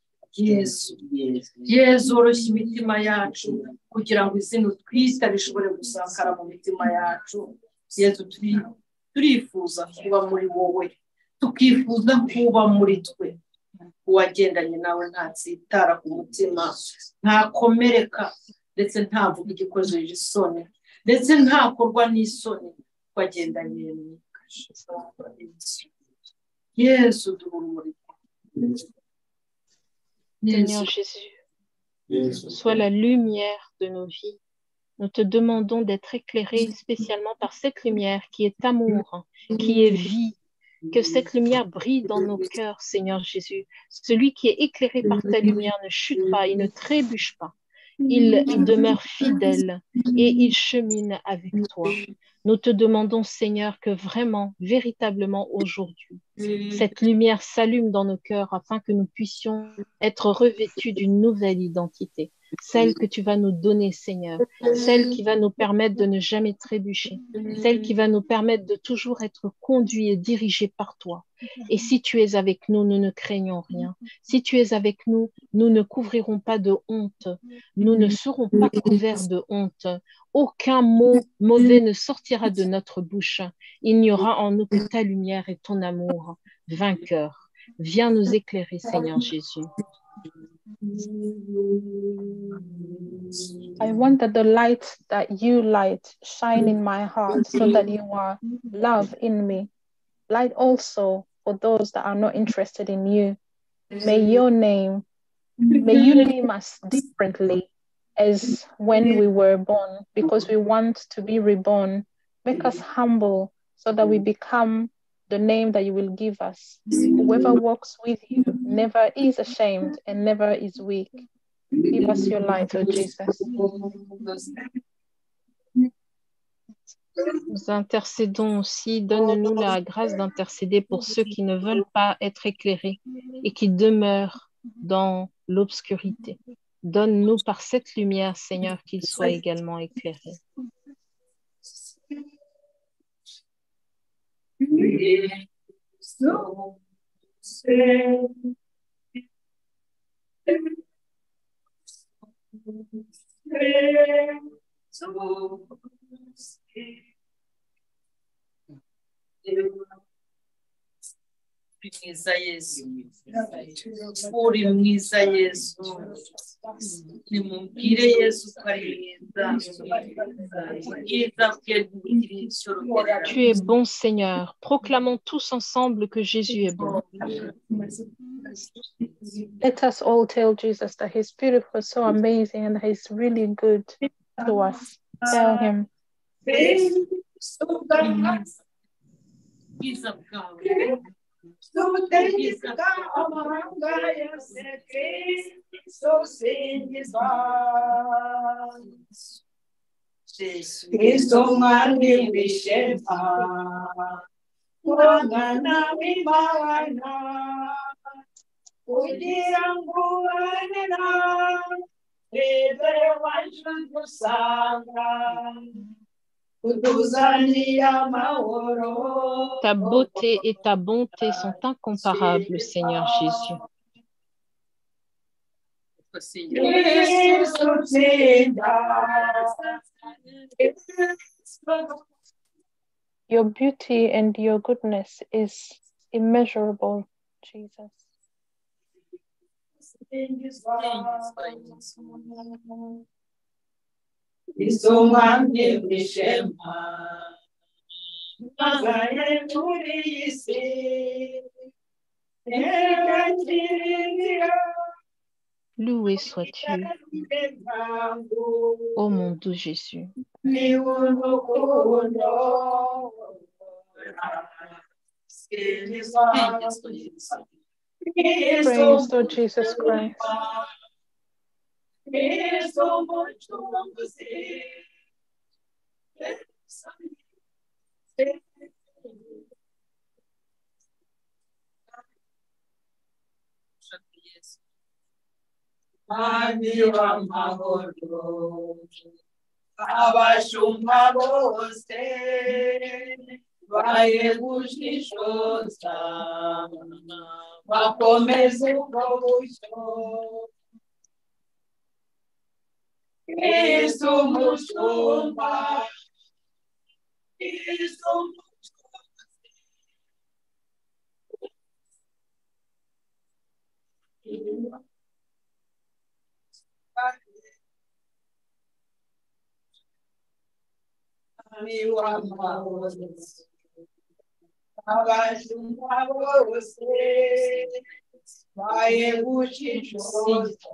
Yesu oroshya imitima yacu kugira ngo izina utwita rishobore gusakara mu mitima yacu. Yesu turifuza kuba muri wowe, tukifuza kuba muri twe. Uwagendanye nawe ntatsitara ku mutima, ntakomereka, ndetse ntavuga igikojeje isoni, ndetse ntakorwa n'isoni. Wagendanye Yesu duhumure. Seigneur Jésus, sois la lumière de nos vies. Nous te demandons d'être éclairé spécialement par cette lumière qui est amour, qui est vie, Que cette lumière brille dans nos cœurs, Seigneur Jésus. Celui qui est éclairé par ta lumière ne chute pas, il ne trébuche pas. Il demeure fidèle et il chemine avec toi. Nous te demandons, Seigneur, que vraiment, véritablement aujourd'hui, cette lumière s'allume dans nos cœurs afin que nous puissions être revêtus d'une nouvelle identité, celle que tu vas nous donner, Seigneur, celle qui va nous permettre de ne jamais trébucher, celle qui va nous permettre de toujours être conduits et dirigés par toi. Et si tu es avec nous, nous ne craignons rien. Si tu es avec nous, nous ne couvrirons pas de honte. Nous ne serons pas couverts de honte. Aucun mot mauvais ne sortira de notre bouche. Il n'y aura en nous que ta lumière et ton amour vainqueur. Viens nous éclairer, Seigneur Jésus. I want that the light that you light shine in my heart so that you are love in me. Light also for those that are not interested in you. May you name us differently as when we were born, because we want to be reborn. Make us humble so that we become the name that you will give us. Whoever walks with you never is ashamed and never is weak. Give us your light, oh Jesus. Nous intercédons aussi, donne-nous la grâce d'intercéder pour ceux qui ne veulent pas être éclairés et qui demeurent dans l'obscurité. Donne-nous par cette lumière, Seigneur, qu'ils soient également éclairés. Mwiza Yesu, uri mwiza Yesu, nimubwire Yesu ko ari mwiza. Tu es bon, Seigneur. Proclamons tous ensemble que Jésus est bon. Let us all tell Jesus that he's beautiful, so amazing, and he's really good to us. Tell him. Cristo mwami wishema wangana wimana kugira ngo wanena ebe waje gusanga kutuzania mahoro. Ta beauté et ta bonté sont incomparables, Seigneur Jésus. Your beauty and your goodness is immeasurable, Jesus. Loué sois-tu, ô mon doux Jésus. Praise to Jesus Christ. Abashumba bose bayegushishoza bakomeze ubwo bushyo. Kristo umushumba, Kristo umushumba. Abashumba bose bayegushishoza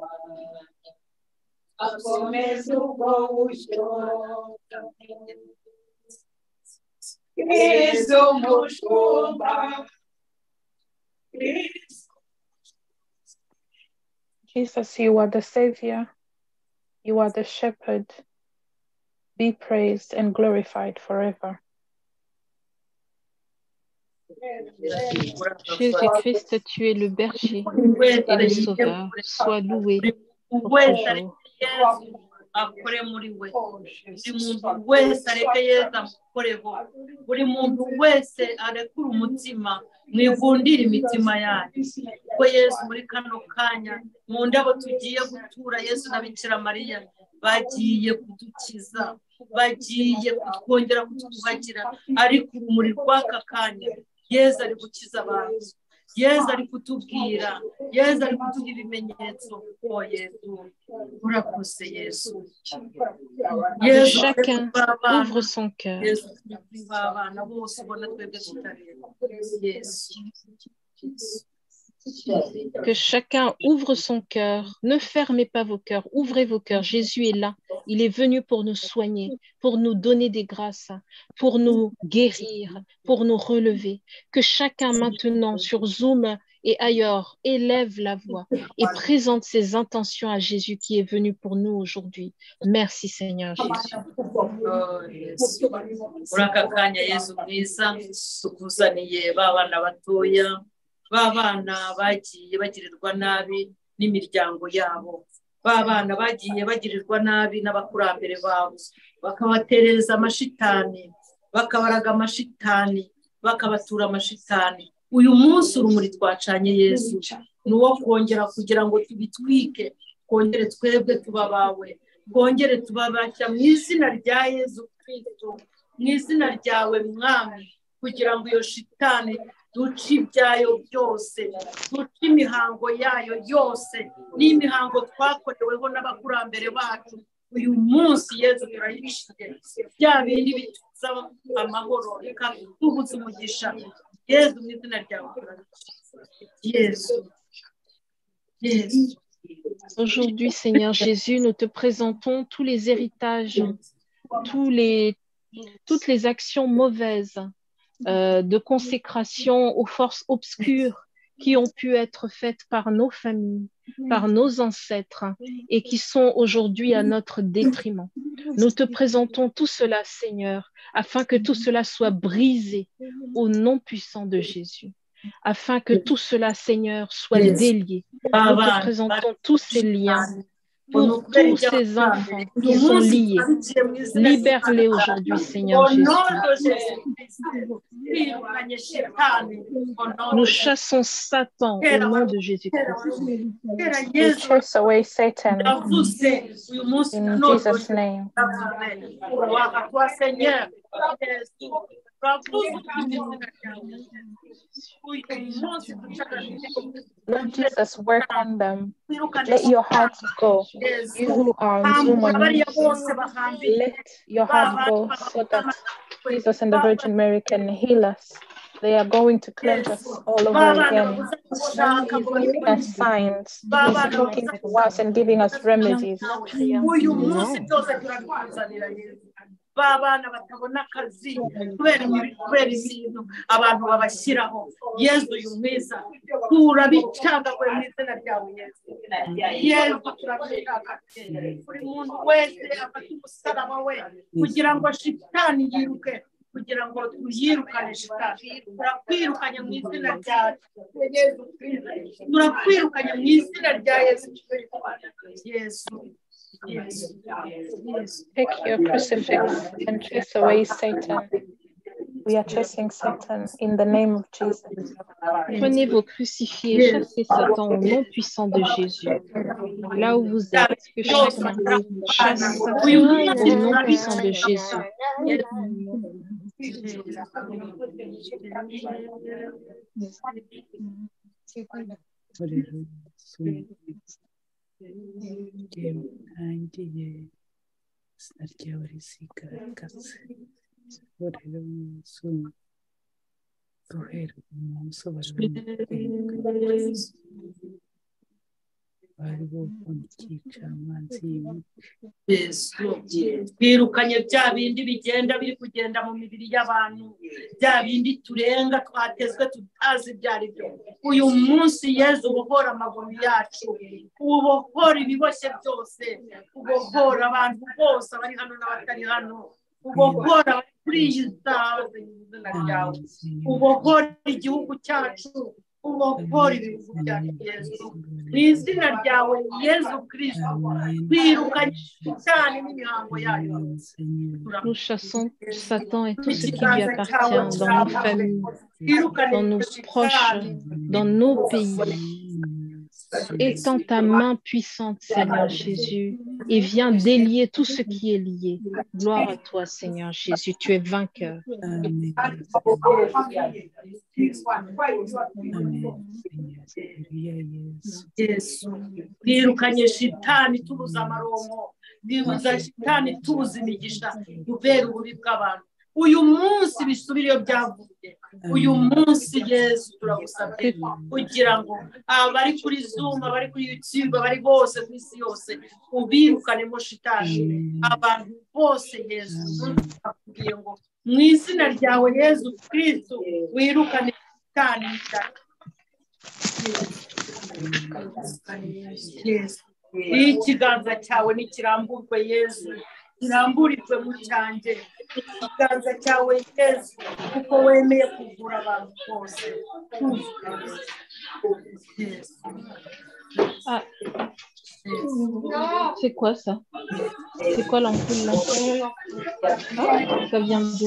bakomeze ubwo bushyo. Kristo umushumba, Jesus, you are the Savior. You are the Shepherd. Be praised and glorified forever. Jésus-Christ, tu es le berger et le sauveur. Sois loué pour toujours. akore muri we buri muntu wese areke Yesu amukoreho buri muntu wese arekure umutima mwivundire imitima yanyu ko Yesu muri kano kanya mu ndabo tugiye gutura Yesu na Bikira Mariya bagiye kudukiza bagiye kutwongera kutwuhagira ariko urumuri rw'aka kanya Yesu ari gukiza abantu Yesu ari kutubwira Yesu ari kutuha ibimenyetso ko Yesu urakoze Yesu Que chacun ouvre son cœur. Que chacun ouvre son cœur. Ne fermez pas vos cœurs. Ouvrez vos cœurs. Jésus est là. Il est venu pour nous soigner, pour nous donner des grâces, pour nous guérir, pour nous relever. Que chacun maintenant sur Zoom et ailleurs élève la voix et présente ses intentions à Jésus qui est venu pour nous aujourd'hui. Merci Seigneur Jésus. babana bagiye bagirirwa nabi n'imiryango yabo babana bagiye bagirirwa nabi n'abakurambere babo bakabatereza amashitani bakabaraga amashitani bakabatura amashitani uyu munsi urumuri twacanye Yesu nuwo kongera kugira ngo tubitwike kongere twebwe tubabawe kongere tubabashya mu izina rya Yesu Kristo mu izina ryawe mwami kugira ngo iyo shitani duci ibyayo byose duci imihango yayo yose n'imihango twakoreweho n'abakurambere bacu uyu munsi Yesu turayishije bya bindi bituza amahoro reka tubuze umugisha Yesu mu izina ryawe Yesu Yesu. Aujourd'hui Seigneur Jésus, nous te présentons tous les héritages, toutes les actions mauvaises de consécration aux forces obscures qui ont pu être faites par nos familles, par nos ancêtres et qui sont aujourd'hui à notre détriment. Nous te présentons tout cela, Seigneur, afin que tout cela soit brisé au nom puissant de Jésus, afin que tout cela, Seigneur, soit délié. Nous te présentons tous ces liens pour tous ces enfants qui sont liés. Libère-les aujourd'hui, Seigneur Jésus. Nous chassons Satan au nom de Jésus-Christ. We chase away Satan in Jesus' name. Lord Jesus, work on them. Let your hearts go. You who are on Zoom on me, let your heart go so that Jesus and the Virgin Mary can heal us. They are going to cleanse us all over again. He's giving us signs. He's talking to us and giving us remedies. babana batabona akazi kubera ibintu abantu babashyiraho Yesu uyu mwiza turabicanga kwe mu izina ryawe Yesu turabishaka buri muntu wese afite umusaraba we kugira ngo shitani yiruke kugira ngo tuyirukane shitani turakwirukanye mu izina rya Yesu turakwirukanye mu izina rya Yesu Yesu. Yes. Take your crucifix and chase away Satan. We are chasing Satan in the name of Jesus. Prenez vos crucifix et chassez Satan au nom puissant de Jésus. Là où vous êtes, que chacun chasse Satan au nom puissant de Jésus. Angiye snarkia orisika katse orero sum toher muso barani twirukanye bya bindi bigenda biri kugenda mu mibiri y'abantu, bya bindi turenga twatezwe tutazi ibyo ari byo. Uyu munsi Yezu ubohora amaguru yacu, ubohora ibiboshye byose, ubohora abantu bose abari hano n'abatari hano, ubohora abari kuri iyi saha izina ryawe, ubohora igihugu cyacu, ubohora ibihugu byacu Yezu, mu izina ryawe Yezu Kristo, twirukanye cyane n'imihango yayo. Nous chassons Satan et tout ce qui lui appartient dans nos familles, dans nos proches, dans nos pays. Étends ta main puissante, Seigneur Jésus, et viens délier tout ce qui est lié. Gloire à toi, Seigneur Jésus, tu es vainqueur. Amen. Twirukanye shitani tubuza amaronko, twibuza shitani tubuza imigisha, kubera ububi bw'abantu. Uyu munsi bisubiriyo byavuye, uyu munsi Yesu turagusabye kugira ngo abari kuri Zoom, abari kuri YouTube, abari bose ku isi yose ubirukanemo shitani, abantu bose Yesu nakubwiye ngo mu izina ryawe Yesu Kristo wirukane shitani. Ikiganza cyawe nikiramburwe Yesu, kiramburirwe mu cyanjye, ikiganza cyawe Yesu, kuko wemeye kuvura abantu bose. Ah. C'est quoi ça? C'est quoi l'ampoule là? Ah, ça vient d'où?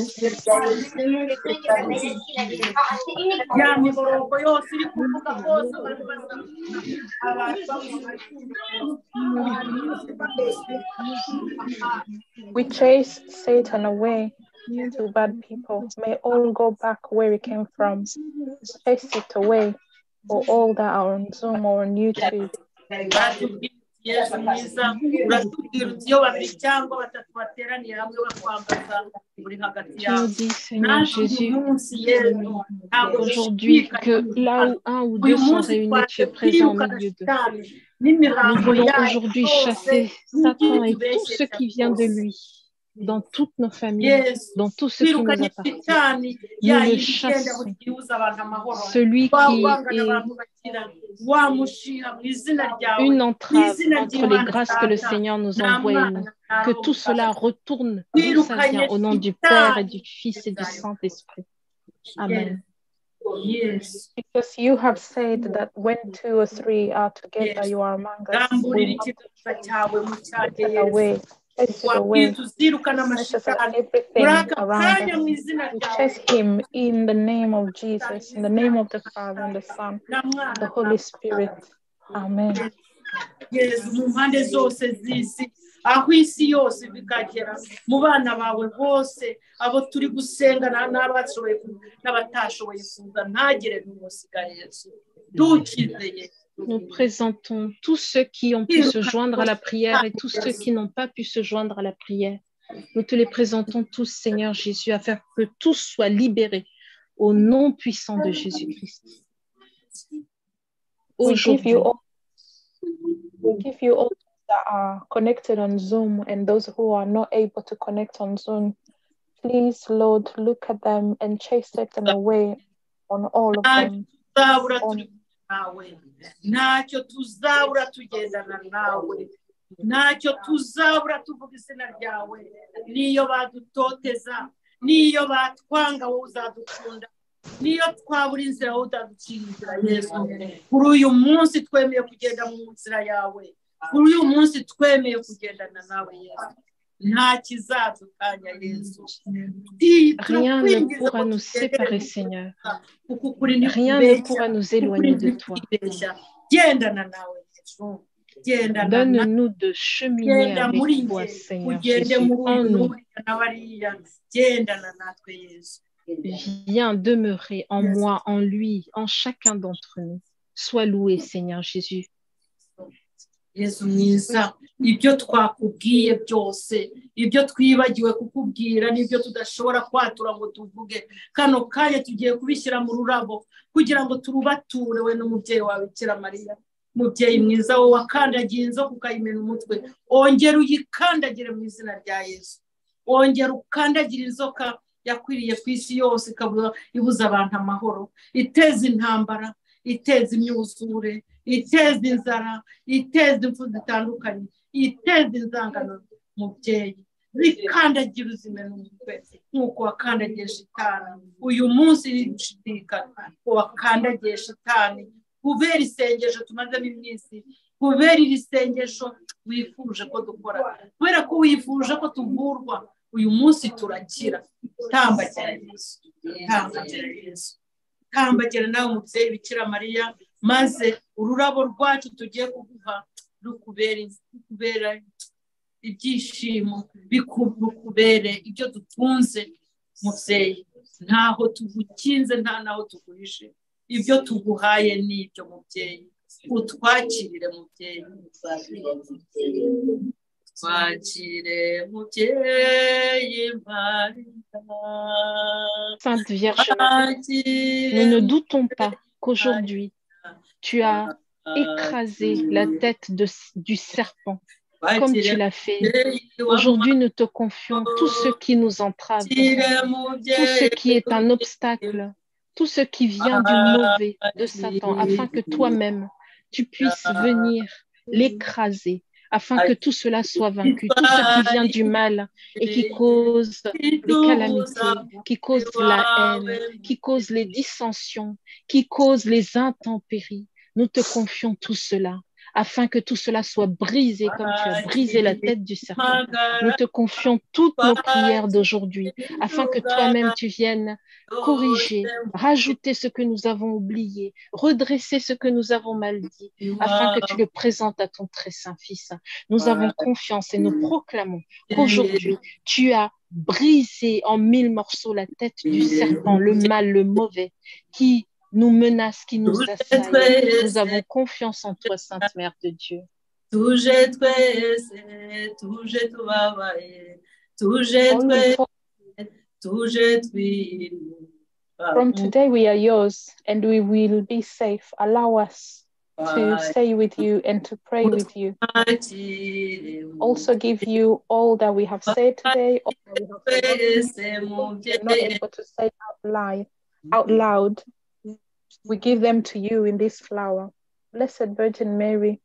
We chase Satan away to bad people. May all go back where he came from. Chase it away for all that are on Zoom or on YouTube. Yesu mwiza, uratubwira uti iyo babiri cyangwa batatu bateraniye hamwe bakwambaza uri hagati yawe. Aujourd'hui, que là où un ou deux sont réunis, tu es présent au milieu d'eux. Nous voulons aujourd'hui chasser Satan et tout ce qui vient de lui, dans toutes nos familles, dans tout ce qui nous appartient. Nous le chassons. Celui qui est une entrave entre les grâces que le Seigneur nous envoie et nous. Que tout cela retourne d'où ça vient, au nom du Père et du Fils et du Saint-Esprit. Amen. Yes. Because you have said that when 2 or 3 are together, you are among us. We take it away. Chase it away. Chase everything around us. We chase him in the name of Jesus, in the name of the Father and the Son, and the Holy Spirit. Amen. Yes, mu mpande zose z'isi, aho isi yose bikagera, mu bana bawe bose, abo turi gusenga n'abashoboye n'abatashoboye kuza, ntagire n'umusiga Yesu. Dukize. Nous présentons tous ceux qui ont pu se joindre à la prière et tous ceux qui n'ont pas pu se joindre à la prière. Nous te les présentons tous, Seigneur Jésus, afin que tous soient libérés au nom puissant de Jésus-Christ. Aujourd'hui, we give you all that are connected on Zoom and those who are not able to connect on Zoom. Please, Lord, look at them and chase Satan away on all of them. Ntacyo tuzabura tugendana nawe, ntacyo tuzabura tuvuga izina ryawe, niyo badutoteza, niyo batwanga wowe uzadukunda, niyo twabura inzira wowe uzaducira inzira Yesu. Kuri uyu munsi twemeye kugenda mu nzira yawe, kuri uyu munsi twemeye kugendana nawe Yesu. Rien ne pourra nous séparer, Seigneur. Rien ne pourra nous éloigner de toi. Donne-nous de cheminer avec toi, Seigneur Jésus, en nous. Viens demeurer en moi, en lui, en chacun d'entre nous. Sois loué, Seigneur Jésus. Yesu mwiza, ibyo twakubwiye byose, ibyo twibagiwe kukubwira n'ibyo tudashobora kwatura ngo tuvuge, kano kanya tugiye kubishyira mu rurabo kugira ngo turubature we n'umubyeyi wawe Bikira Mariya. mubyeyi mwiza wowe wakandagiye inzoka ukayimena umutwe ongera uyikandagire mu izina rya Yesu ongera ukandagire inzoka yakwiriye ku isi yose ibuza abantu amahoro iteza intambara iteza imyuzure iteza inzara iteza impfu zitandukanye iteza inzangano mubyeyi zikandagira uzimena umutwe nk'uko wakandagiye shitani uyu munsi nishidikana wakandagiye shitani kubera isengesho tumazemo iminsi kubera iri sengesho wifuje ko dukora kubera ko wifuje ko tuvurwa uyu munsi turakira tambagera Yesu tambagera nawe mubyeyi Bikira Mariya maze ururabo rwacu tugiye kuguha rukubera ibyishimo bikubere ibyo dutunze mubyeyi ntaho tugukinze nta naho tuguhishe ibyo tuguhaye ni ibyo mubyeyi utwakirire mubyeyi twakire mubyeyi Sainte Vierge Marie, nous ne doutons pas qu'aujourd'hui tu as écrasé la tête du serpent comme tu l'as fait. Aujourd'hui, nous te confions tout ce qui nous entrave, tout ce qui est un obstacle, tout ce qui vient du mauvais de Satan, afin que toi-même, tu puisses venir l'écraser, afin que tout cela soit vaincu, tout ce qui vient du mal et qui cause les calamités, qui cause la haine, qui cause les dissensions, qui cause les intempéries. Nous te confions tout cela, afin que tout cela soit brisé comme tu as brisé la tête du serpent. Nous te confions toutes nos prières d'aujourd'hui, afin que toi-même tu viennes corriger, rajouter ce que nous avons oublié, redresser ce que nous avons mal dit, afin que tu le présentes à ton très saint Fils. Nous avons confiance et nous proclamons qu'aujourd'hui, tu as brisé en 1000 morceaux la tête du serpent, le mal, le mauvais, qui nous menace, qui nous assaille. Nous avons confiance en toi, Sainte Mère de Dieu. From today we are yours and we will be safe. Allow us to stay with you and to pray with you. Also give you all that we have said today, all that we are not able to say out loud. We give them to you in this flower. Blessed Virgin Mary,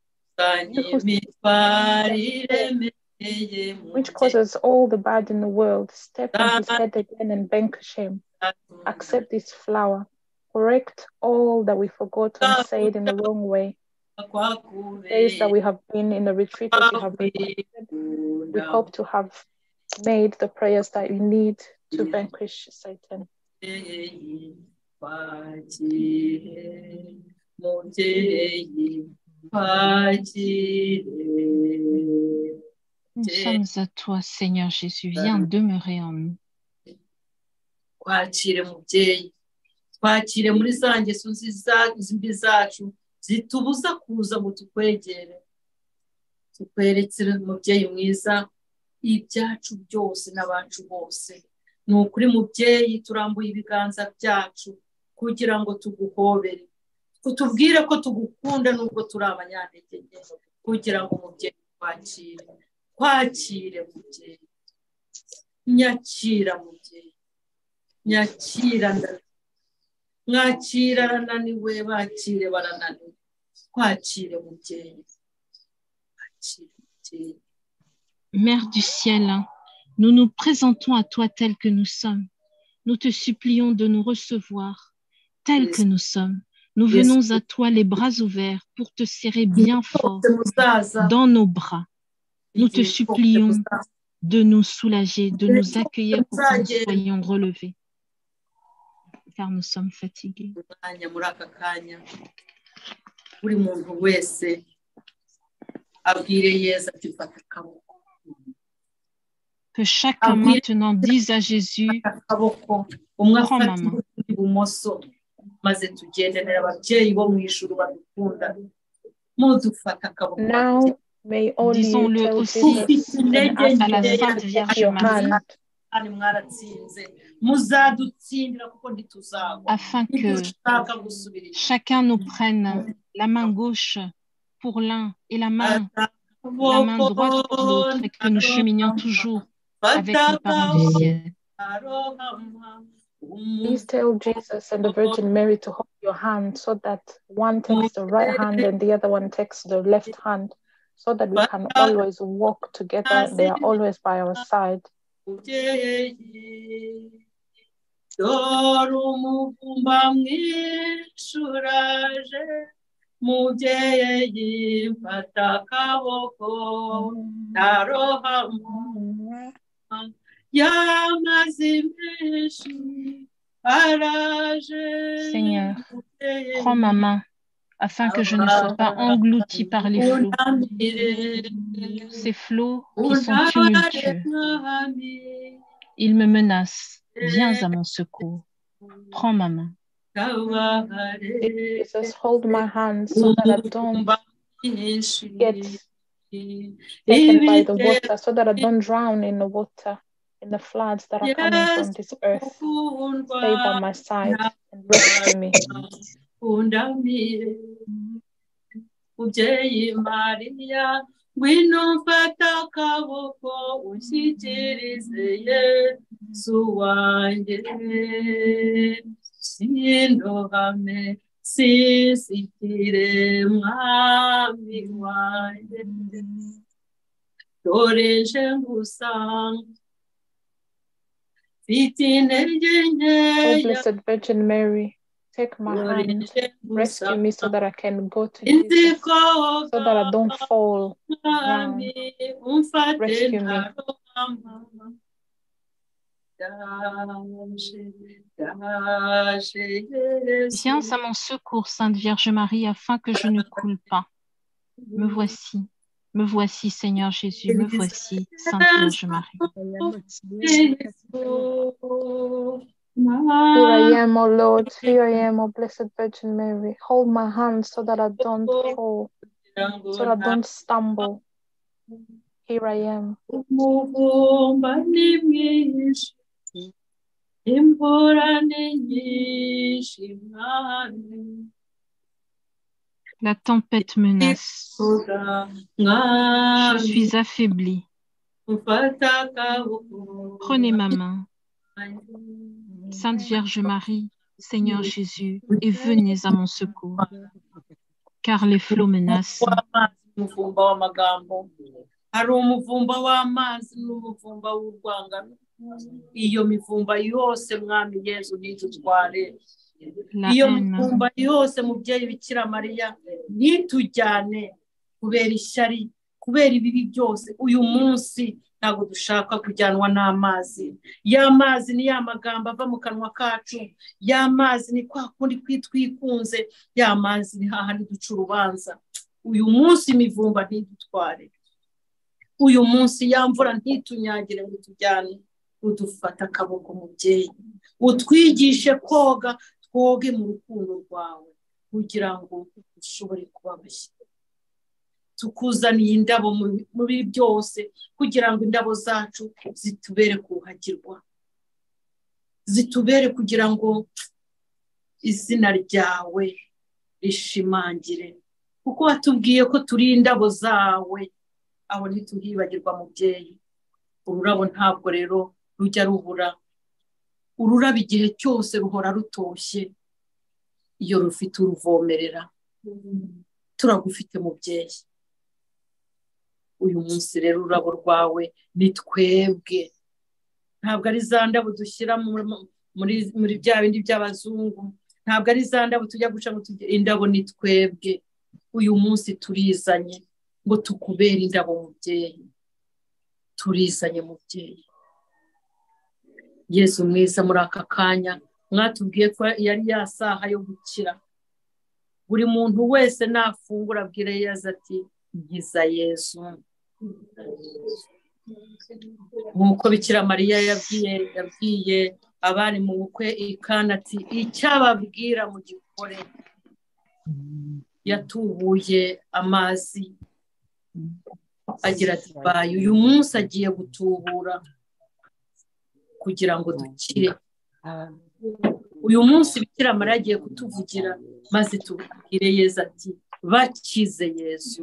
which causes all the bad in the world, step on his head again and vanquish him. Accept this flower. Correct all that we forgot and said in the wrong way. Days that we have been in the retreat that you have requested, we hope to have made the prayers that you need to vanquish Satan. Nous sommes à toi, Seigneur Jésus. Viens demeurer en nous. Twakire mubyeyi twakire muri za ngeso zimbi zacu zitubuza kuza ngo tukwegere tukweretse mubyeyi mwiza ibyacu byose n'abacu bose ni ukuri mubyeyi turambuye ibiganza byacu kugira ngo tuguhobere kutubwire ko tugukunda nubwo turi abanyantege nke kugira ngo mubyeyi twakire mubyeyi nyakira mubyeyi nyakira mwakira arananiwe bakire barananiwe twakire mubyeyi. Mère du ciel, nous nous présentons à toi tel que nous sommes. Nous te supplions de nous recevoir tel que nous sommes. Nous venons à toi les bras ouverts pour te serrer bien fort dans nos bras. Nous te supplions de nous soulager, de nous accueillir pour que nous soyons relevés. Car nous sommes fatigués. Que chacun maintenant dise à Jésus, prends ma main. Now may all disons-le you aussi à la Sainte Vierge Marie, afin que chacun nous prenne la main gauche pour l'un et la main droite pour l'autre, et que nous cheminions toujours avec nos parents du ciel. Please tell Jesus and the Virgin Mary to hold your hand so that one takes the right hand and the other one takes the left hand, so that we can always walk together. They are always by our side. Seigneur, prends ma main afin que je ne sois pas englouti par les flots. Ces flots qui sont tumultueux. Ils me menacent. Viens à mon secours. Prends ma main. Jesus, hold my hand so that I don't get taken by the water, so that I don't drown in the water, in the floods that are coming from this earth. Stay by my side and rescue me. Ngwino mfata akaboko unshyikirize Yesu wanjye sindohame sisikire mwami wanjye doreje ngusanga mfite intege nkeya. Oh, Blessed Virgin Mary, take my hand, rescue me so that I can go to Jesus, so that I don't fall down. Rescue me. Viens à mon secours, Sainte Vierge Marie, afin que je ne coule pas. Me voici, Seigneur Jésus, me voici, Sainte Vierge Marie. Here I am, O Lord, here I am, O Blessed Virgin Mary. Hold my hand so that I don't fall, so that I don't stumble. Here I am. La tempête menace. Je suis affaiblie. Prenez ma main. Sainte Vierge Marie, Seigneur Jésus, et venez à mon secours, car les flots menacent. Hari umuvumba w'amazi n'umuvumba w'urwangano. Iyo mivumba yose mwami Yesu nitutware. Iyo mivumba yose mubyeyi Bikira Mariya nitujyane kubera ishyari, kubera ibibi byose. Uyu munsi ntabwo dushaka kujyanwa n'amazi. Ya mazi ni ya magambo ava mu kanwa kacu. Ya mazi ni kwa kundi kwitwikunze. Ya mazi ni hahandi duca urubanza. Uyu munsi imivumba ntidutware. Uyu munsi ya mvura ntitunyagire ngo tujyane. Udufata akaboko mubyeyi, utwigishe koga, twoge mu rukundo rwawe kugira ngo ushobore kuba bashya. Tukuzaniye indabo muri byose kugira ngo indabo zacu zitubere kuhagirwa, zitubere kugira ngo izina ryawe rishimangire, kuko watubwiye ko turi indabo zawe. Aho ntituhibagirwa mubyeyi. Ururabo ntabwo rero rujya rubura. Ururabo igihe cyose ruhora rutoshye iyo rufite uruvomerera. Turagufite mubyeyi. Uyu munsi rero ururabo rwawe ni twebwe. Ntabwo ari za ndabo dushyira muri bya bindi by'abazungu. Ntabwo ari za ndabo tujya guca ngo indabo ni twebwe. Uyu munsi turizanye ngo tukubere indabo mubyeyi. Turizanye mubyeyi. Yesu mwiza, muri aka kanya mwatubwiye ko yari yasaha yo gukira. Buri muntu wese nafungura abwire Yesu ati nkiza Yesu. Nk'uko Bikira Mariya yabwiye abari mu bukwe i Kana ati icyababwira mu gikore. Yatubuye amazi agira ati bayi uyu munsi agiye gutubura kugira ngo dukire. Uyu munsi Bikira Mariya agiye kutuvugira maze tubwire Yesu ati bakize Yesu.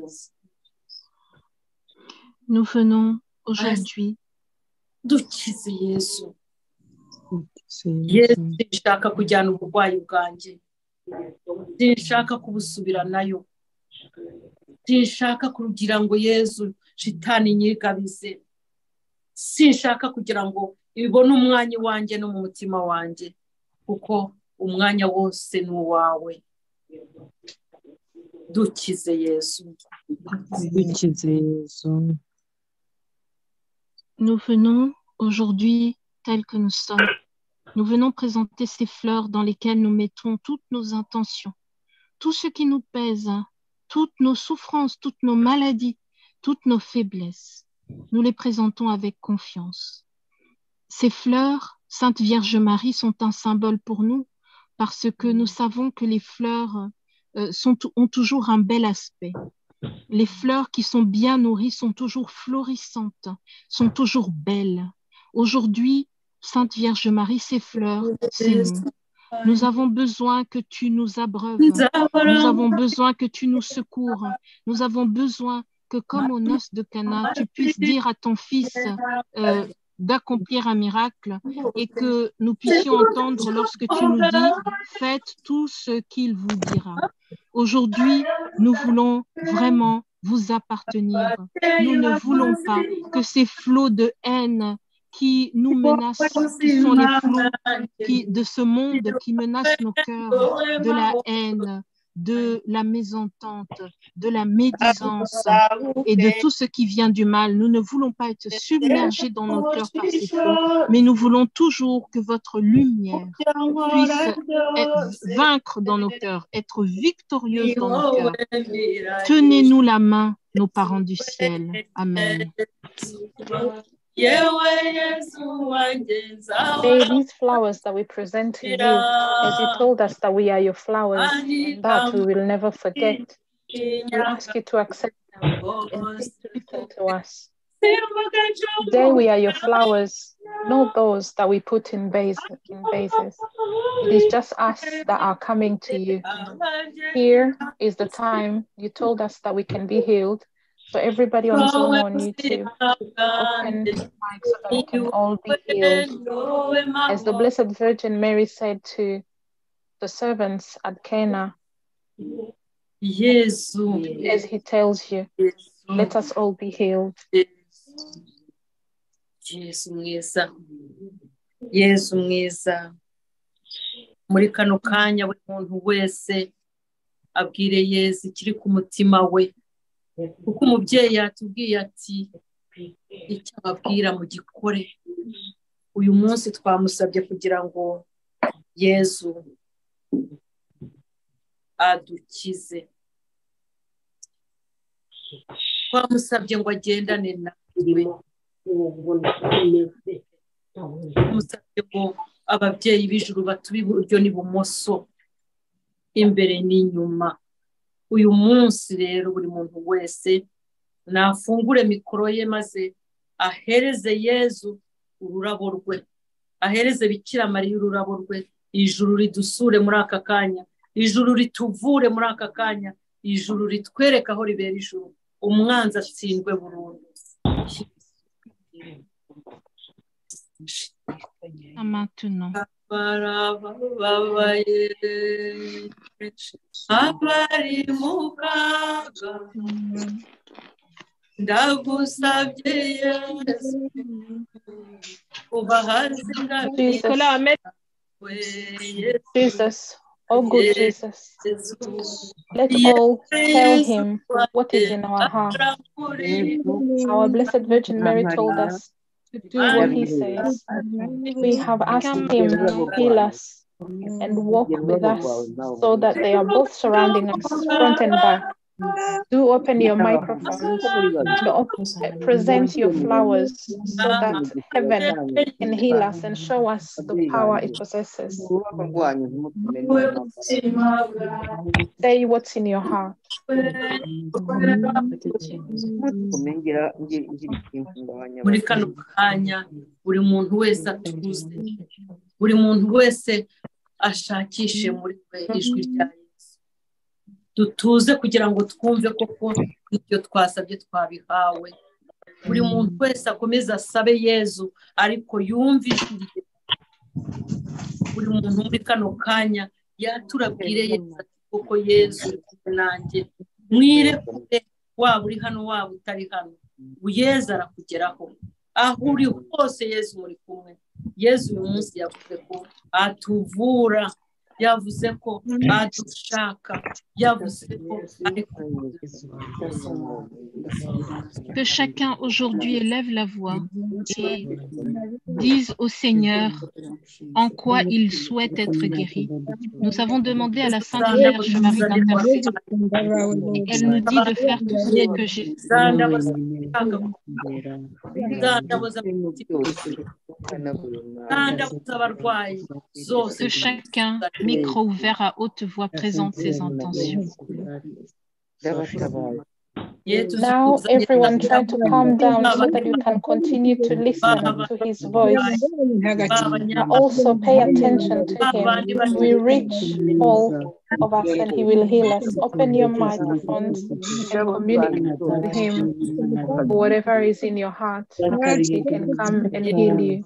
Nous venons aujourd'hui. Dukize Yesu. Yesu, sinshaka kujyana uburwayi bwanjye, sinshaka kubusubiranayo, sinshaka kugira ngo Yesu shitani nyigabize, sinshaka kugira ngo ibone umwanya wanjye no mu mutima wanjye, kuko umwanya wose ni uwawe. Dukize Yesu. Dukize Yesu. Nous venons aujourd'hui tels que nous sommes. Nous venons présenter ces fleurs dans lesquelles nous mettons toutes nos intentions, tout ce qui nous pèse, toutes nos souffrances, toutes nos maladies, toutes nos faiblesses. Nous les présentons avec confiance. Ces fleurs, Sainte Vierge Marie, sont un symbole pour nous parce que nous savons que les fleurs ont toujours un bel aspect. Les fleurs qui sont bien nourries sont toujours florissantes, sont toujours belles. Aujourd'hui, Sainte Vierge Marie, ces fleurs, c'est nous. Nous avons besoin que tu nous abreuves. Nous avons besoin que tu nous secours. Nous avons besoin que, comme aux noces de Cana, tu puisses dire à ton fils d'accomplir un miracle et que nous puissions entendre lorsque tu nous dis « Faites tout ce qu'il vous dira ». Aujourd'hui, nous voulons vraiment vous appartenir. Nous ne voulons pas que ces flots de haine qui nous menacent, qui sont les flots de ce monde qui menacent nos cœurs, de la haine, de la mésentente, de la médisance et de tout ce qui vient du mal. Nous ne voulons pas être submergés dans nos cœurs par ces flots, mais nous voulons toujours que votre lumière puisse vaincre dans nos cœurs, être victorieuse dans nos cœurs. Tenez-nous la main, nos parents du ciel. Amen. Say these flowers that we present to you, as you told us that we are your flowers, and that we will never forget. We ask you to accept them and listen to us. Today we are your flowers, not those that we put in vases. It is just us that are coming to you. Here is the time you told us that we can be healed. So everybody on Zoom, on YouTube, open the mic so that we can all be healed. As the Blessed Virgin Mary said to the servants at Cana, yes, as he tells you, let us all be healed. Yesu mwiza, Yesu mwiza, muri kano kanya buri muntu wese abwire Yesu ikiri ku mutima we. Kuko umubyeyi yatubwiye ati icyo ababwira mu gikore. Uyu munsi twamusabye kugira ngo Yesu adukize. Twamusabye ngo agendane natwe. Twamusabye ngo ababyeyi b'ijuru batube iburyo n'ibumoso, imbere n'inyuma. Uyu munsi rero buri muntu wese nafungure mikoro ye maze ahereze Yesu ururabo rwe, ahereze Bikira Mariya ururabo rwe. Ijuru ridusure muri aka kanya, ijuru rituvure muri aka kanya, ijuru ritwereka aho ribera ijuru, umwanzi atsindwe burundu. Maintenant. Abari mu kaga ndagusabye Yesu kuba hasi Jesus, oh good Jesus, let's all tell him what is in our heart. Our Blessed Virgin Mary told us to do what he says. We have asked him to heal us and walk with us so that they are both surrounding us, front and back. Do open your microphones and present your flowers so that heaven can heal us and show us the power it possesses. Say what's in your heart. Muri kano kanya buri muntu wese atuze, buri muntu wese ashakishe muri we ijwi rya Yesu. dutuze kugira ngo twumve koko ibyo twasabye twabihawe buri muntu wese akomeza asabe Yezu ariko yumve ijwi rye buri muntu muri kano kanya yaturabwire Yezu ati koko Yezu nanjye mwirekure waba uri hano waba utari hano Yezu arakugeraho aho uri hose Yezu muri kumwe Yezu uyu munsi yavuze ko atuvura yavuze ko adushaka yavuze ko ariko que chacun aujourd'hui élève la voix et dise au Seigneur en quoi il souhaite être guéri. Nous avons demandé à la Sainte Vierge Marie d'intercéder. Elle nous dit de faire tout ce que Jésus. Que chacun, micro ouvert à haute voix, présente ses intentions. Now everyone try to calm down so that you can continue to listen to his voice. Also pay attention to him. We reach all of us and he will heal us. Open your microphones and communicate with him. Whatever is in your heart, he can come and heal you.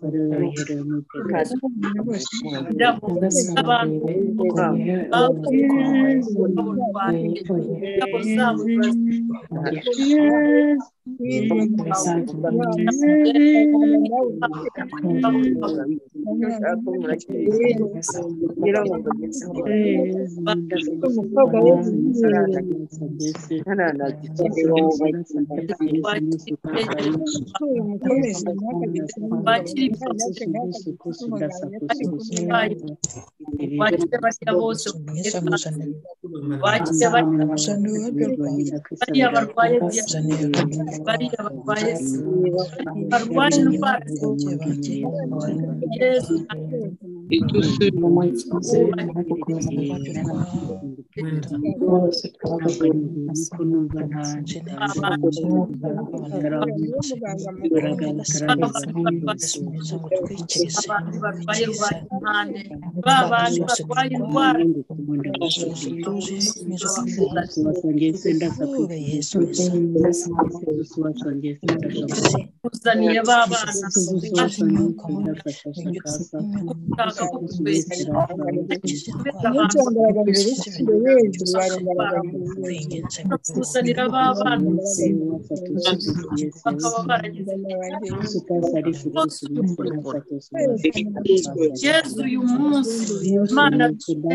Yesu uyu munsi Mana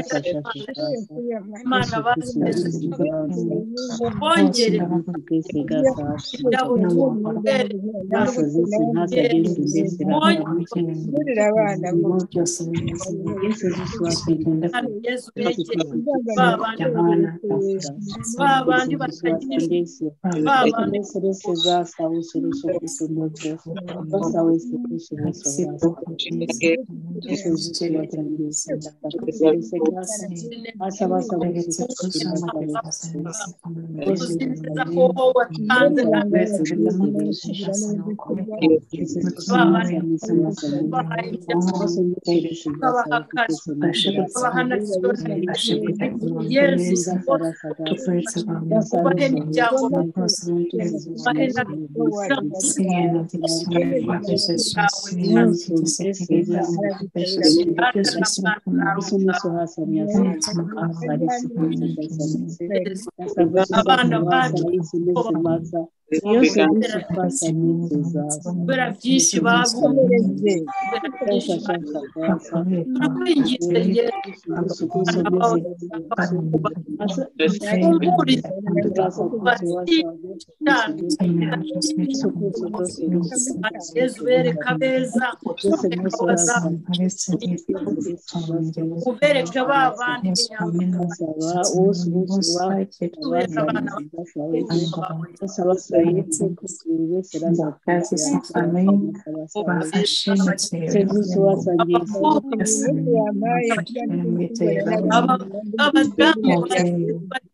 Mana bongere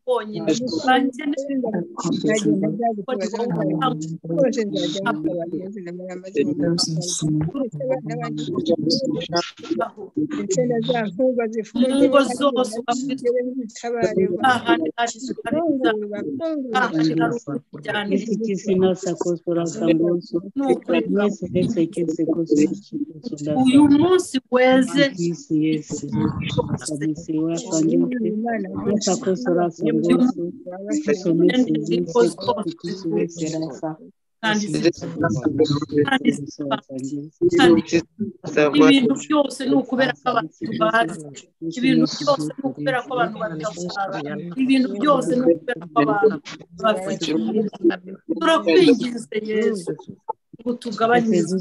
bonyine banjye ntagenda byagutubaza bose nzajya mutabaza namara amaze mu mutwe abana banjye ndetse na za mfungwa zifunze mu ngo zose bitabare uyu munsi weze ibintu byose ni ukubera ko abantu bazi ibintu byose ni ukubera ko abantu batavuga ibintu byose ni ukubera ko abantu bafite turakwinginze Yesu ngo tugabanyirize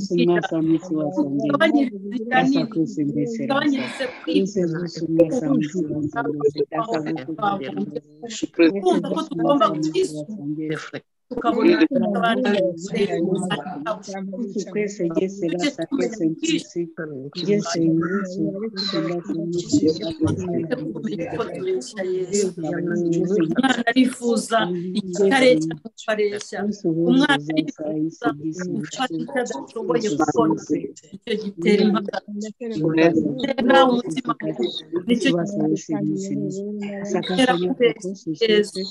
kumva ko tugomba kwisuka tukabona abandi twese gesera twese mpyisi gese umwana arifuza igitare cy'amufaresha umwana arifuza gufata icyo adashoboye gukora icyo gitera imbaraga umutima nicyo gitera Yesu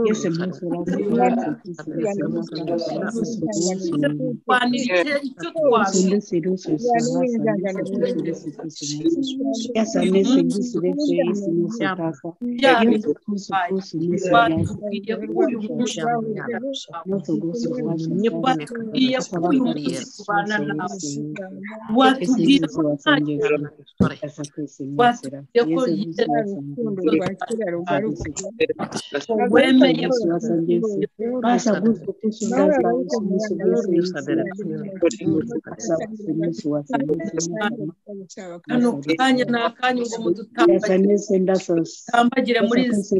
kanya nakanya ngo mudutambagire muri izi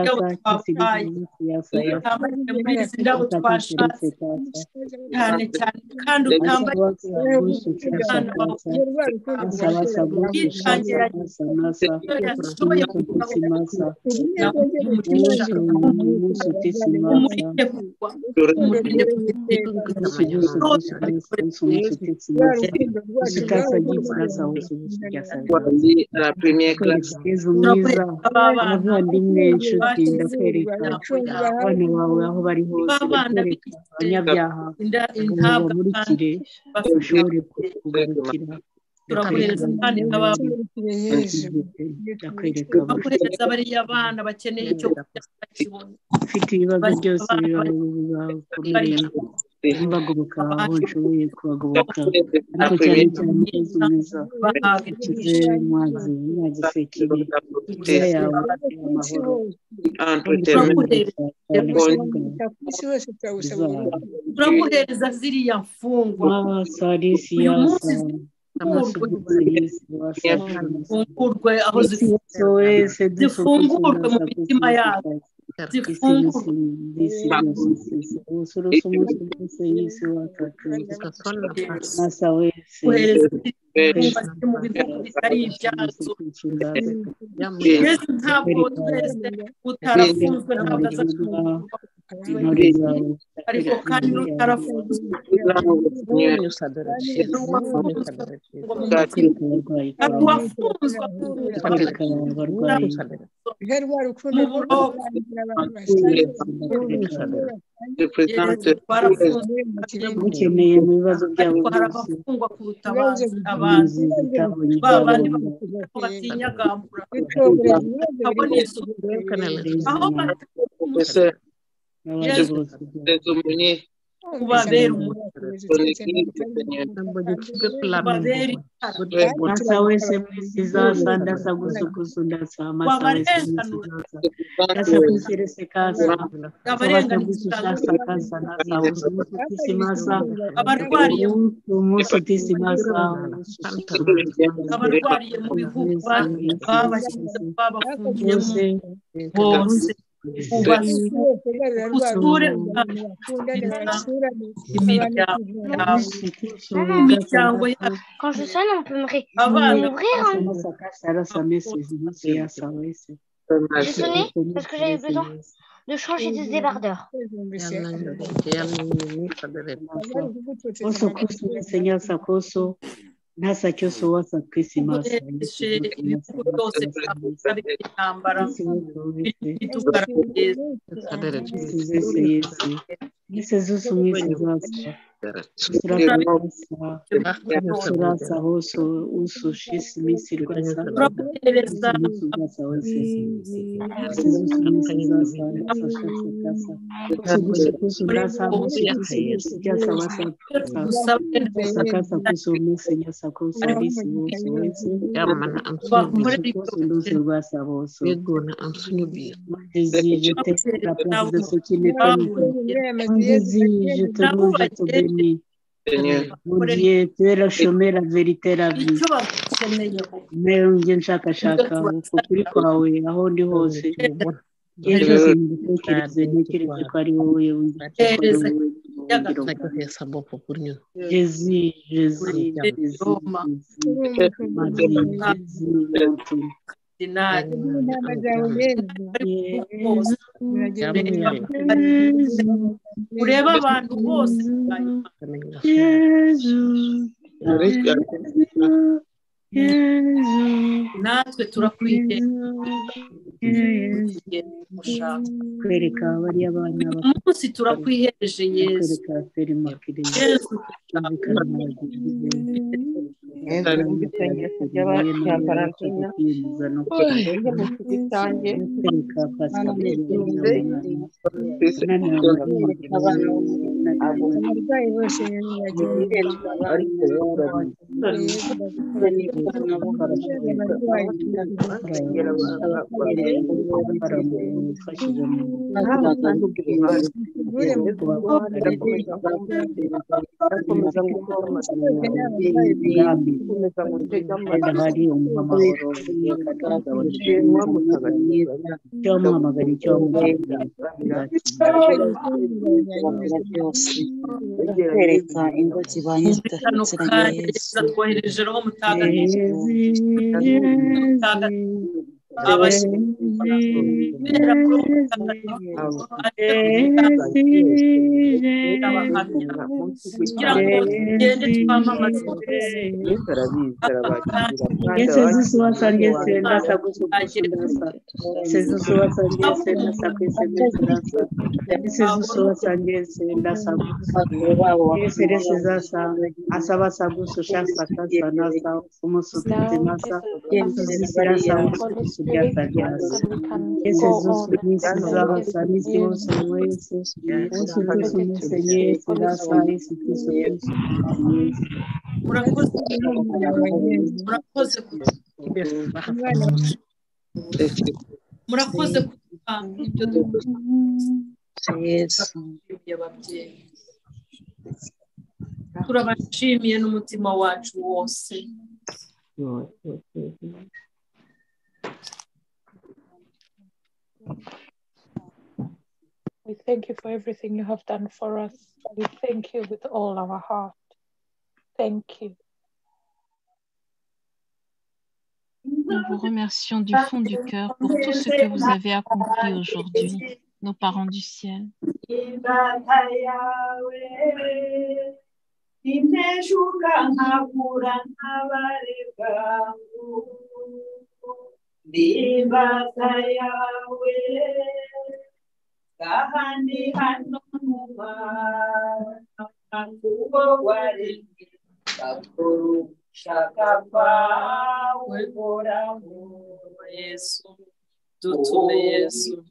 ndabo twashatse cyane cyane kandi utambagire umwana wawe yitangira yashoboye la première classe abavandimwe inshuti ndakwereka abana bawe aho bari hose ndakwereka abanyabyaha babamurikire bashobore kugarukira turakureza kandi turakureza bariya bana bakeneye icyo bakibona ufite ibibazo byose bibakurira bagoboka aho nshoboye kubagoboka ariko cyane cyane neza neza ukize mwagisekere inzira yawe amahoro turamuhereza ziriya mfungwa uyu munsi zifungurwe aho zifungurwe mu mitima yabo ntabwo twese utarafunzwe ntabwo ariko kandi n'utarafunzwe mukeneye mu bibazo byabo barabafungwa kuruta abandi babandi batinyagambura babona isuku aho kubabera masa wese mwisiza ndasa gusukusu ndasa masa wese ndasa kusirese kasa ndasa gusushasa kasa ndasa usumutisi masa abarwariye umusutisi masa abarwariye mu bihugu babafungiye bose usure imiryango Quand je sonne, on peut m'ouvrir. abana masa kasa rasa mesi masa yasa wese J'ai sonné parce que j'avais besoin de changer de débardeur. Oso kusu Seigneur sakoso nasa cyoso wasa Christmas ibihugu byose byavuga intambara Yesu mwese zasa surasa hoso uso shisi misirwa sa je te loue, je te bénis. Mon Dieu, tu es le chemin, la vérité, la vie. Mais Dieu nshaka ukuri kwawe aho ndi hose. Igihe cyose ntekereze ko ari wowe ureba abantu bose natwe turakwiye kwereka bari abana umunsi turakwihereje Yesu twohereje roho mutagatifu murakoze ibyo turabashimiye n'umutima wacu wose. We thank you for everything you have done for us. We thank you with all our heart. Thank you. Nous vous remercions du fond du cœur pour tout ce que vous avez accompli aujourd'hui, nos parents du ciel. Yesu dutume Yesu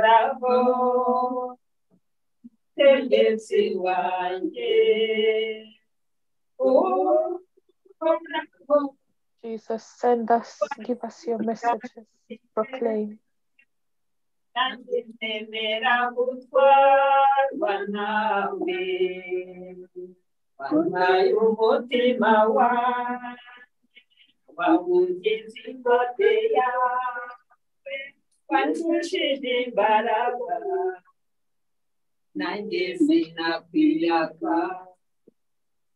tegesi wanjye Jesus, send us, give us your messages, proclaim.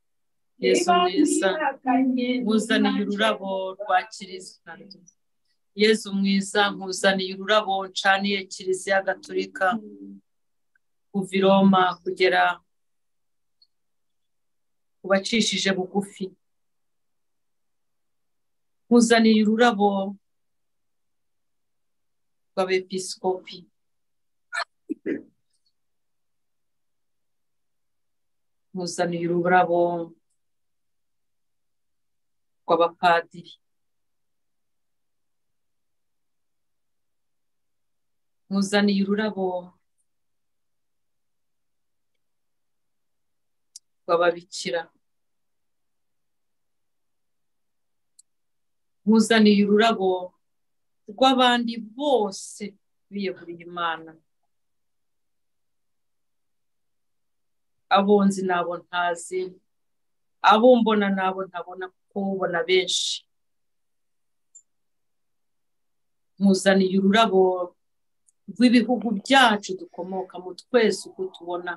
Yesu mwiza muzaniye ururabo rwa kirisito Yezu mwiza nkuzaniye ururabo ncaniye kiliziya gatolika kuva i Roma kugera ku bacishije bugufi. Nkuzaniye ururabo rw'abepiskopi. Nkuzaniye ururabo rw'abapadiri. Nkuzaniye ururabo rw'ababikira. Nkuzaniye ururabo rw'abandi bose biyeguriye Imana. Abo nzi n'abo ntazi, abo mbona n'abo ntabona kuko ubona benshi. Nkuzaniye ururabo rw'ibihugu byacu dukomokamo twese uko tubona.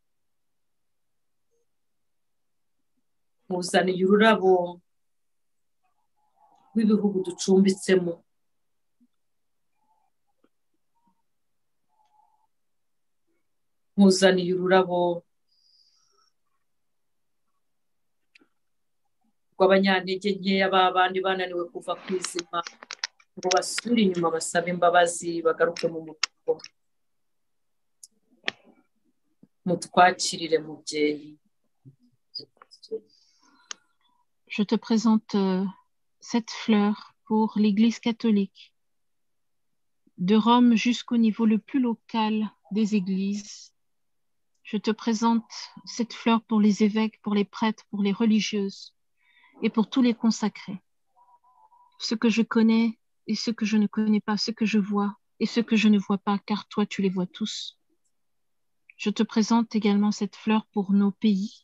Nkuzaniye ururabo rw'ibihugu ducumbitsemo. Nkuzaniye ururabo rw'abanyantege nkeya b'abandi bananiwe kuva ku izima ngo basubire inyuma basabe imbabazi bagaruke mu mutuzo. Mutwakirire mubyeyi. Je te présente cette fleur pour l'Église catholique, de Rome jusqu'au niveau le plus local des églises. Je te présente cette fleur pour les évêques, pour les prêtres, pour les religieuses et pour tous les consacrés. Ce que je connais et ce que je ne connais pas, ce que je vois et ce que je ne vois pas, car toi tu les vois tous. Je te présente également cette fleur pour nos pays.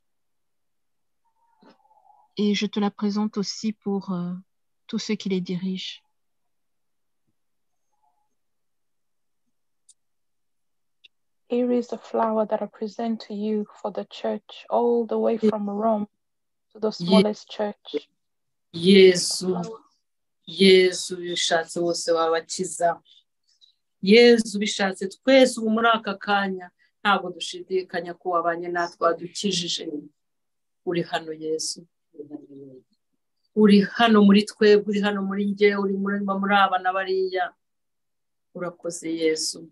Et je te la présente aussi pour tous ceux qui les dirigent. Here is the flower that I present to you for the church, all the way from Rome to the smallest church. Yesu, Yesu bishatse bose wabakiza. Yesu bishatse twese ubu muri aka kanya ntabwo dushidikanya ko wabanye natwe wadukijije. Uri hano Yesu. Uri hano muri twebwe, uri hano muri njye, uri muri aba na bariya. Urakoze Yesu.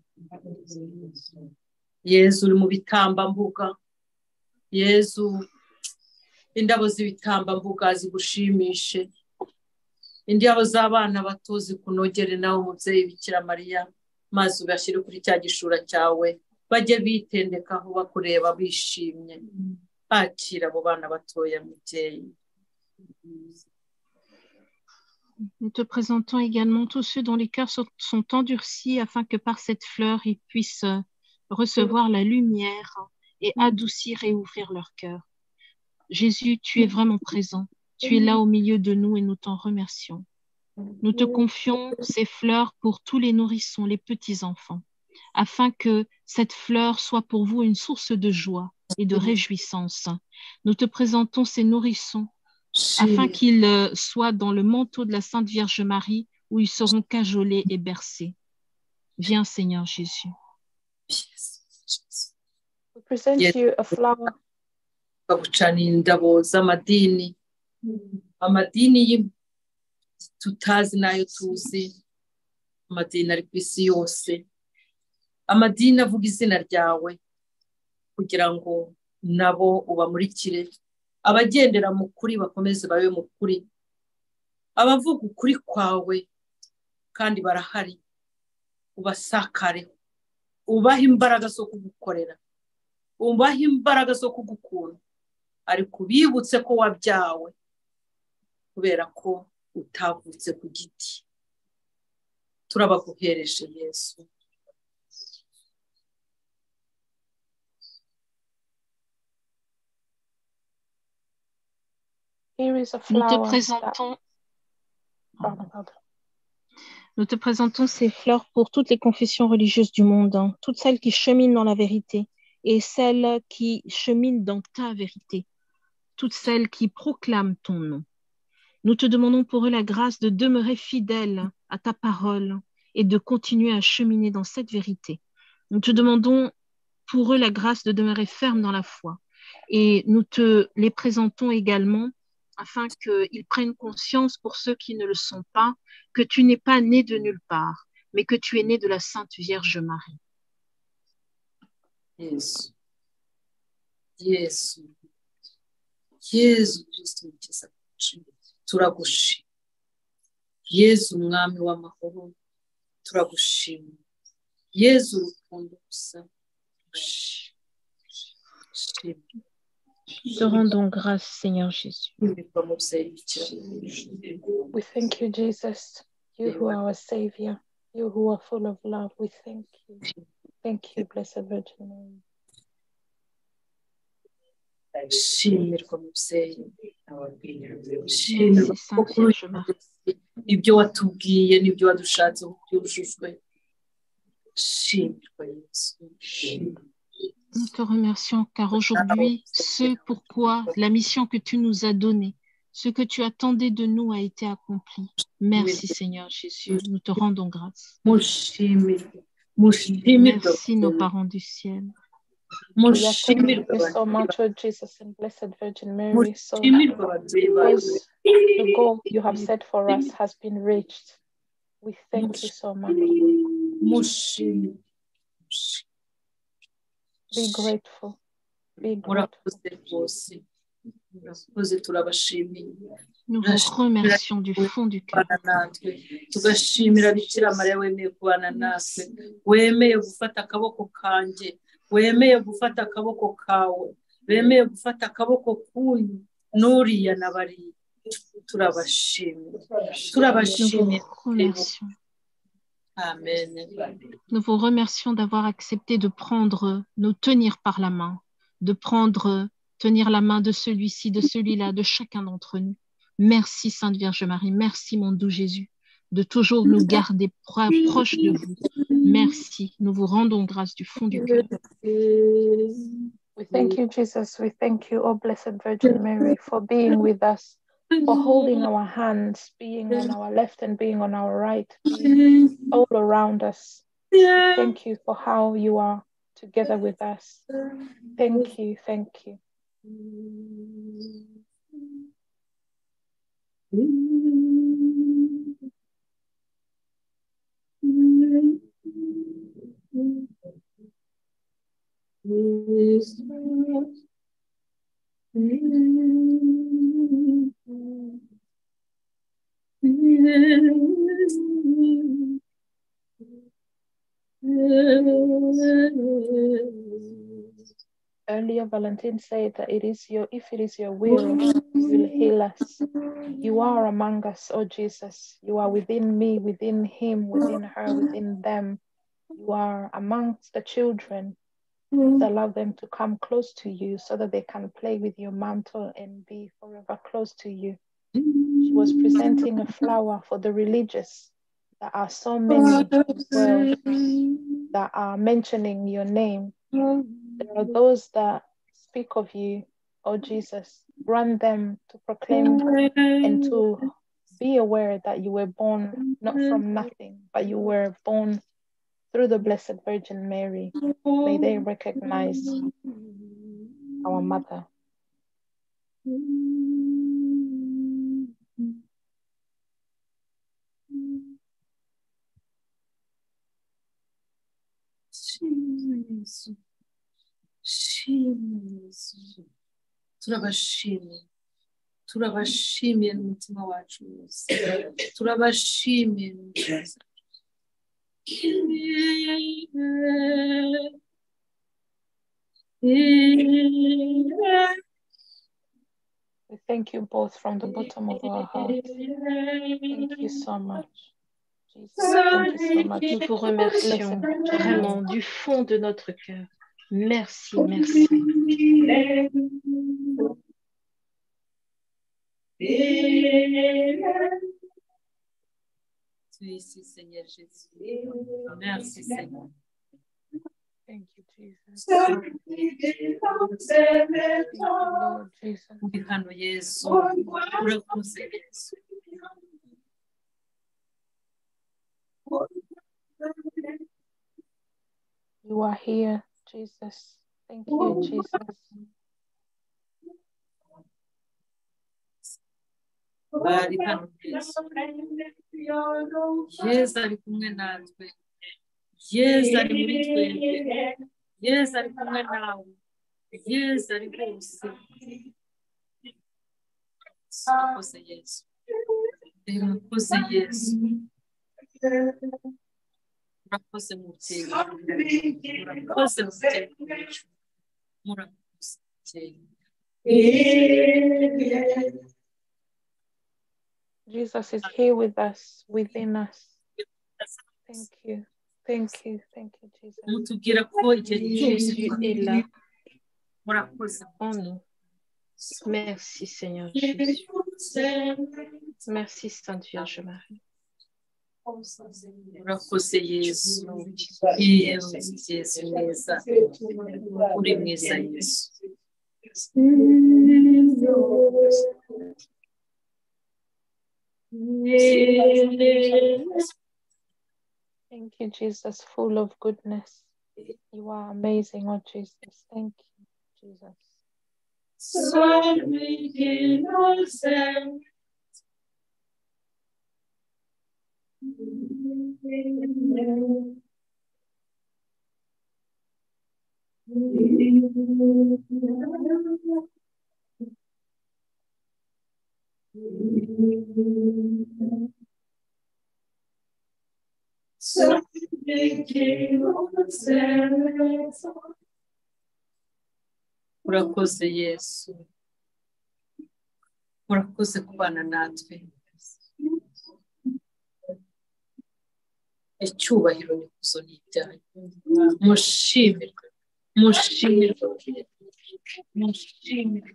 Yesu uri mu bitambambuga. Yesu indabo z'ibitambambuga zigushimishe. Indabo z'abana bato zikunogere nawe umubyeyi Bikira Mariya, maze ugashyire kuri cya gishura cyawe bajye bitendekaho bakureba bishimye. Akira abo bana batoya mubyeyi. Nous te présentons également tous ceux dont les cœurs sont endurcis afin que par cette fleur, ils puissent recevoir la lumière et adoucir et ouvrir leur cœur. Jésus, tu es vraiment présent. Tu es là au milieu de nous et nous t'en remercions. Nous te confions ces fleurs pour tous les nourrissons, les petits-enfants, afin que cette fleur soit pour vous une source de joie et de réjouissance. Nous te présentons ces nourrissons afin qu'ils soient dans le manteau de la Sainte Vierge Marie où ils seront cajolés et bercés. Viens Seigneur Jésus. We present you a flower. Indabo z'amadini, amadini tutazi nayo tuzi, amadini ari ku isi yose, amadini avuga izina ryawe kugira ngo nabo ubamurikire, abagendera mu kuri bakomeze babe mu kuri, abavuga ukuri kwawe kandi barahari, ubasakare, ubaha imbaraga zo kugukorera, ubaha imbaraga zo kugukunda, ariko ubibutse ko wabyawe kubera ko utavutse ku giti. Turabaguhereje Yesu. Nous te présentons ces fleurs pour toutes les confessions religieuses du monde, hein, toutes celles qui cheminent dans la vérité et celles qui cheminent dans ta vérité, toutes celles qui proclament ton nom. Nous te demandons pour eux la grâce de demeurer fidèles à ta parole et de continuer à cheminer dans cette vérité. Nous te demandons pour eux la grâce de demeurer fermes dans la foi. Et nous te les présentons également afin qu'ils prennent conscience pour ceux qui ne le sont pas, que tu n'es pas né de nulle part, mais que tu es né de la Sainte Vierge Marie. Yesu, Yesu, Yesu Kristo mukiza wacu, turagushima. Yesu umwami w'amahoro, turagushima. Yesu urukundo gusa, Te rendons grâce, Seigneur Jésus. We thank you, Jesus, you who are our Savior, you who are full of love. We thank you. Thank you, Blessed Virgin Mary. Shimirwa mubyeyi, shimirwa kuko ibyo watubwiye n'ibyo wadushatse byujujwe. Shimirwa Yesu. Nous te remercions car aujourd'hui, ce pourquoi la mission que tu nous as donnée, ce que tu attendais de nous a été accompli. Merci Seigneur Jésus, nous te rendons grâce. Merci nos parents du ciel. We are thanking you so much, Lord Jesus and Blessed Virgin Mary, so because the goal you have set for us has been reached. We thank you so much. Be grateful. Be grateful. Nous vous remercions du fond du cœur. Tugashimira Bikira Mariya wemeye kubana natwe, wemeye gufata akaboko kanjye, wemeye gufata akaboko kawe, wemeye gufata akaboko k'uyu n'uriya na bariya. Turabashimira. Turabashimira. Amen. Nous vous remercions d'avoir accepté de nous tenir par la main, de tenir la main de celui-ci, de celui-là, de chacun d'entre nous. Merci Sainte Vierge Marie, merci mon doux Jésus, de toujours nous garder proches de vous. Merci, nous vous rendons grâce du fond du cœur. We thank you, Jesus. We thank you, oh Blessed Virgin Mary, for being with us, for holding our hands, being on our left and being on our right, being all around us. Thank you for how you are together with us. Thank you, thank you. Earlier, Valentine said that if it is your will, you will heal us. You are among us, oh Jesus. You are within me, within him, within her, within them. You are amongst the children. Allow them to come close to you so that they can play with your mantle and be forever close to you. She was presenting a flower for the religious. There are so many in the world that are mentioning your name. There are those that speak of you, oh Jesus. Grant them to proclaim and to be aware that you were born not from nothing, but you were born through the Blessed Virgin Mary. May they recognize our mother. Turabashimiye n'umutima wacu wose. Turabashimiye n'umutima. We thank you both from the bottom of our hearts. Thank you so much. Jesus, thank you so much. Nous vous remercions vraiment du fond de notre cœur. Merci, merci. Merci Seigneur Jésus. Merci Seigneur. Thank you, Jesus. Lord Jesus. uri hano Yesu urakoze Yesu. You are here, Jesus. Thank you, Jesus. Bari hano Yesu. Yesu ari kumwe natwe. Yesu ari muri twebwe. Yesu ari kumwe nawe. Yesu ari hose. Urakoze Yesu. Urakoze Yesu. Urakoze mubyeyi. Urakoze mubyeyi. Murakoze mubyeyi. Jesus is here with us, within us. Thank you. Thank you. Thank you, Jesus. Mutubwira ko igihe cyose Jésus est là en nous. Merci Seigneur Jésus. Merci Sainte Vierge Marie. Urakoze Yesu. Yesu mwiza. Uri mwiza Yesu. Thank you, Jesus, full of goodness. You are amazing, oh Jesus. Thank you, Jesus. Urakoze Yesu. Urakoze kubana natwe. Icyubahiro n'ikuzo n'ibyaha. Mushimirwe. Mushimirwe. Mushimirwe.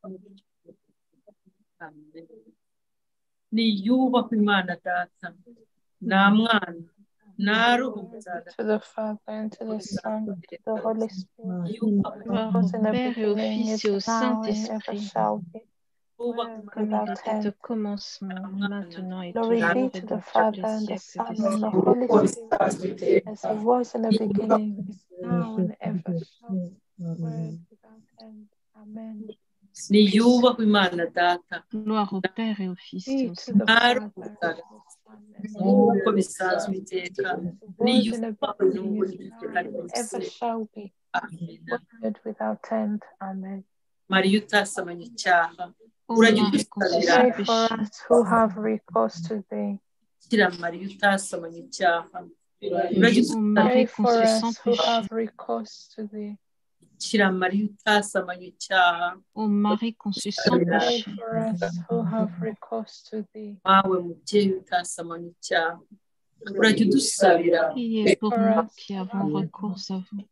Amen. Niyubahwe Imana Data. Na Mwana. To the Father, and to the Son, and to the Holy Spirit, was in the beginning, is now, and ever shall be, without end. Glory be to the Father, and the Son, and the Holy Spirit, as it was in the beginning, is now, and ever shall be, without end. Amen. Niyubahwe Imana Data. Gloire au Père et au Fils et au Saint-Esprit. Nk'uko bisanzwe iteka. Niyubahwe n'ubu ever shall be, world without end. Amen. Mariya utasamanye icyaha. Pray for us who have recourse to thee. Kira Mariya utasamanye icyaha. Pray for us who have recourse to thee. Kira Mariya utasamanye icyaha. Ô Marie conçue sans Pray péché. for us who have recourse to thee. Mawe mubyeyi utasamanye icyaha. Urajya udusabira. Priez pour nous qui avons recours à vous.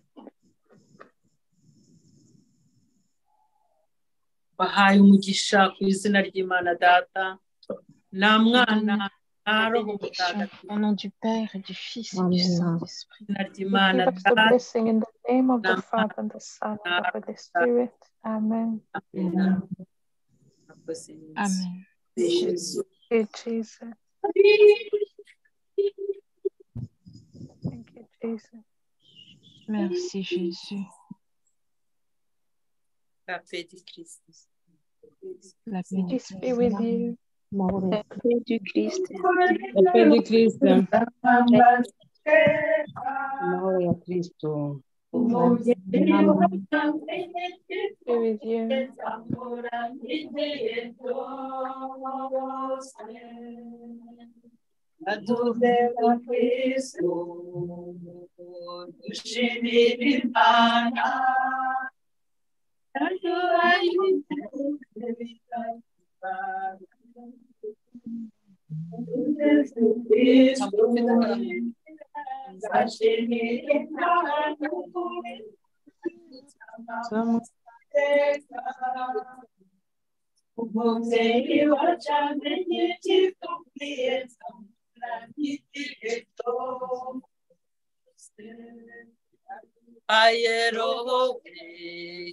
Bahaye umugisha ku izina ry'Imana Data. Na Mwana. Au nom du Père et du Fils et du Saint-Esprit. Give us the blessing in the name of the Father and the Son and the Holy Spirit. Amen. Amen. Jesus. Thank you, Jesus. Merci, Jésus. La paix du Christ. La paix du Peace be with you. La paix du Christ. La paix du Christ. Amahoro ya Kristo. Be with you. Adoremos Cristo, dushimire Imana, Ayeroho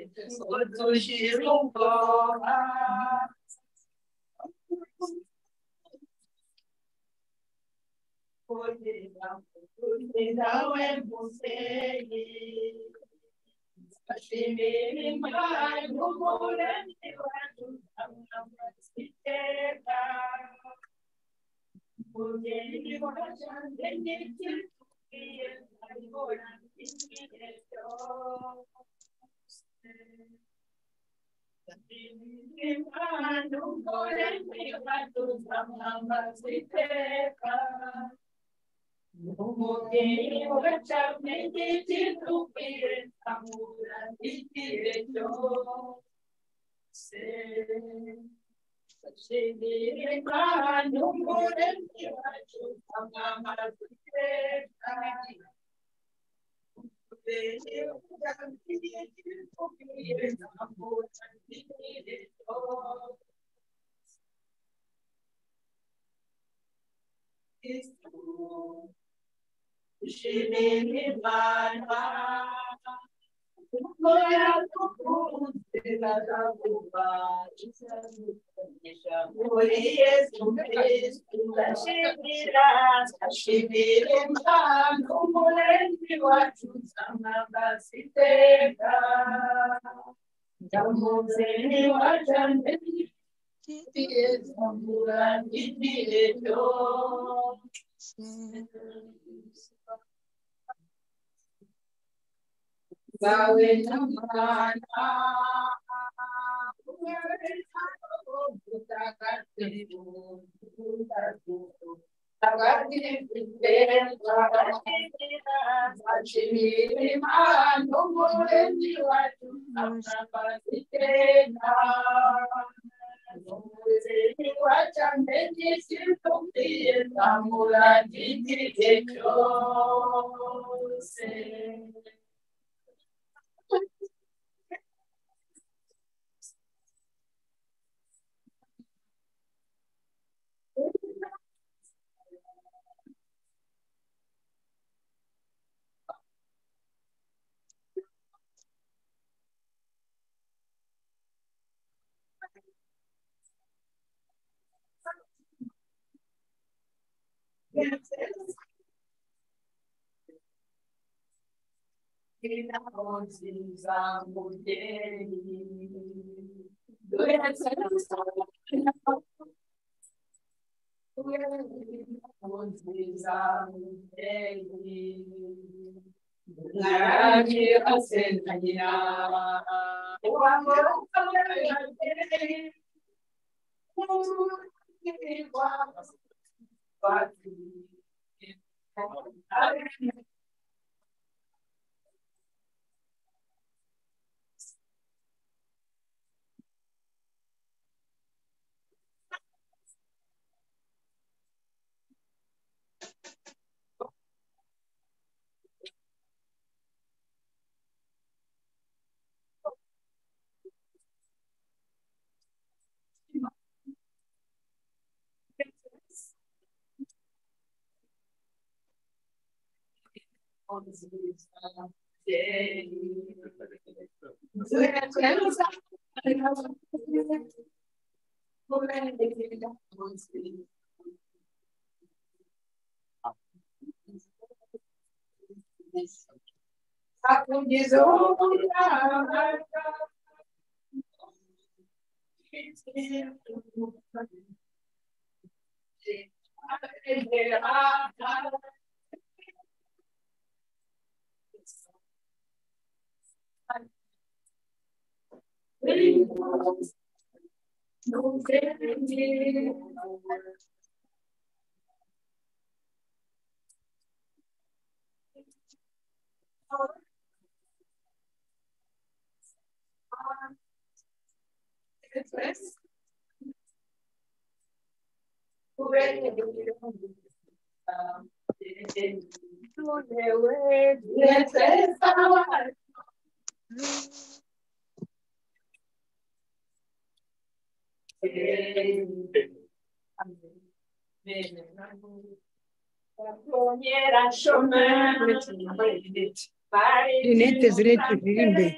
Rinete zirete ziri imbere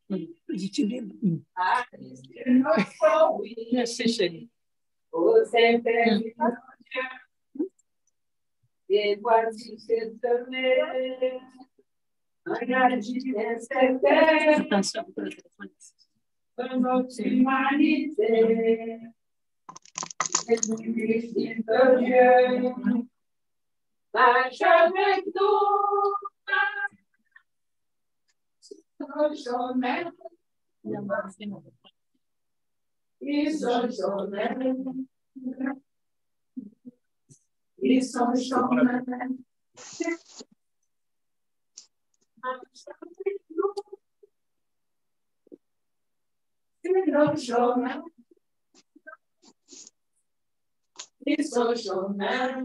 Merci, chérie. Attention pour le téléphone. Notre humanité est une visite de Dieu. Marche avec nous. Nos chemins. Ils sont chemins. Ils sont chemins. Nos chemins. Ils sont chemins.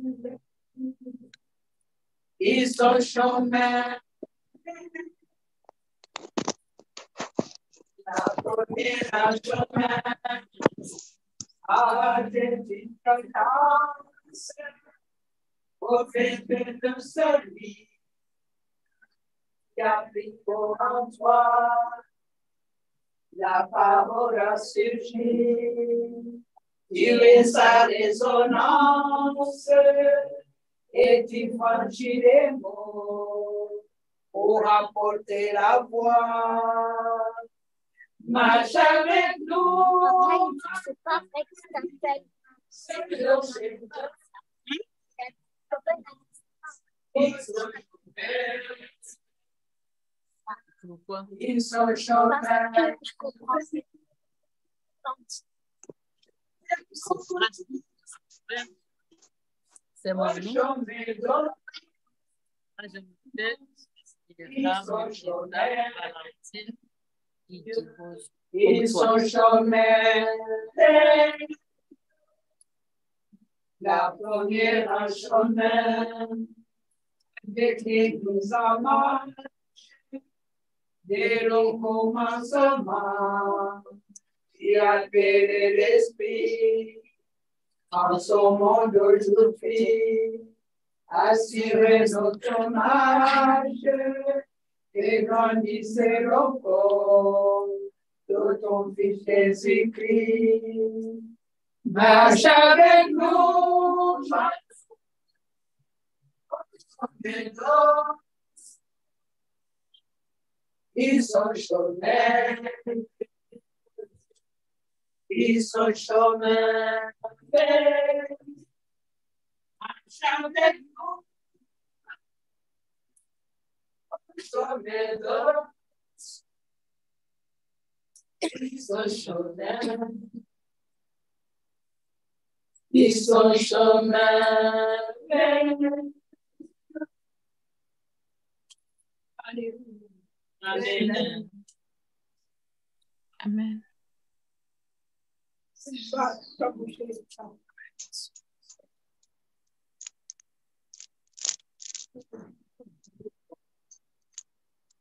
Ils sont chemins. La première chemin à des différences au fait de celui qui a pris pour en toi la parole a surgi. Tu es sa résonance et tu franchis les mots pour apporter la voix. Marche avec nous. Ils sont chemins. C'est mon nom. Ils sont chemins. La première en chemin avec l'Église en marche dès le commencement. Tu as appelé l'Esprit en son monde aujourd'hui. Assurer notre marche et grandissez le corps de ton Fils Jésus-Christ. Marche avec nous, ils sont chemins, ils sont chemins, marche avec nous, ils sont chemins. Ils sont chemins. Amen. Amen. Amen.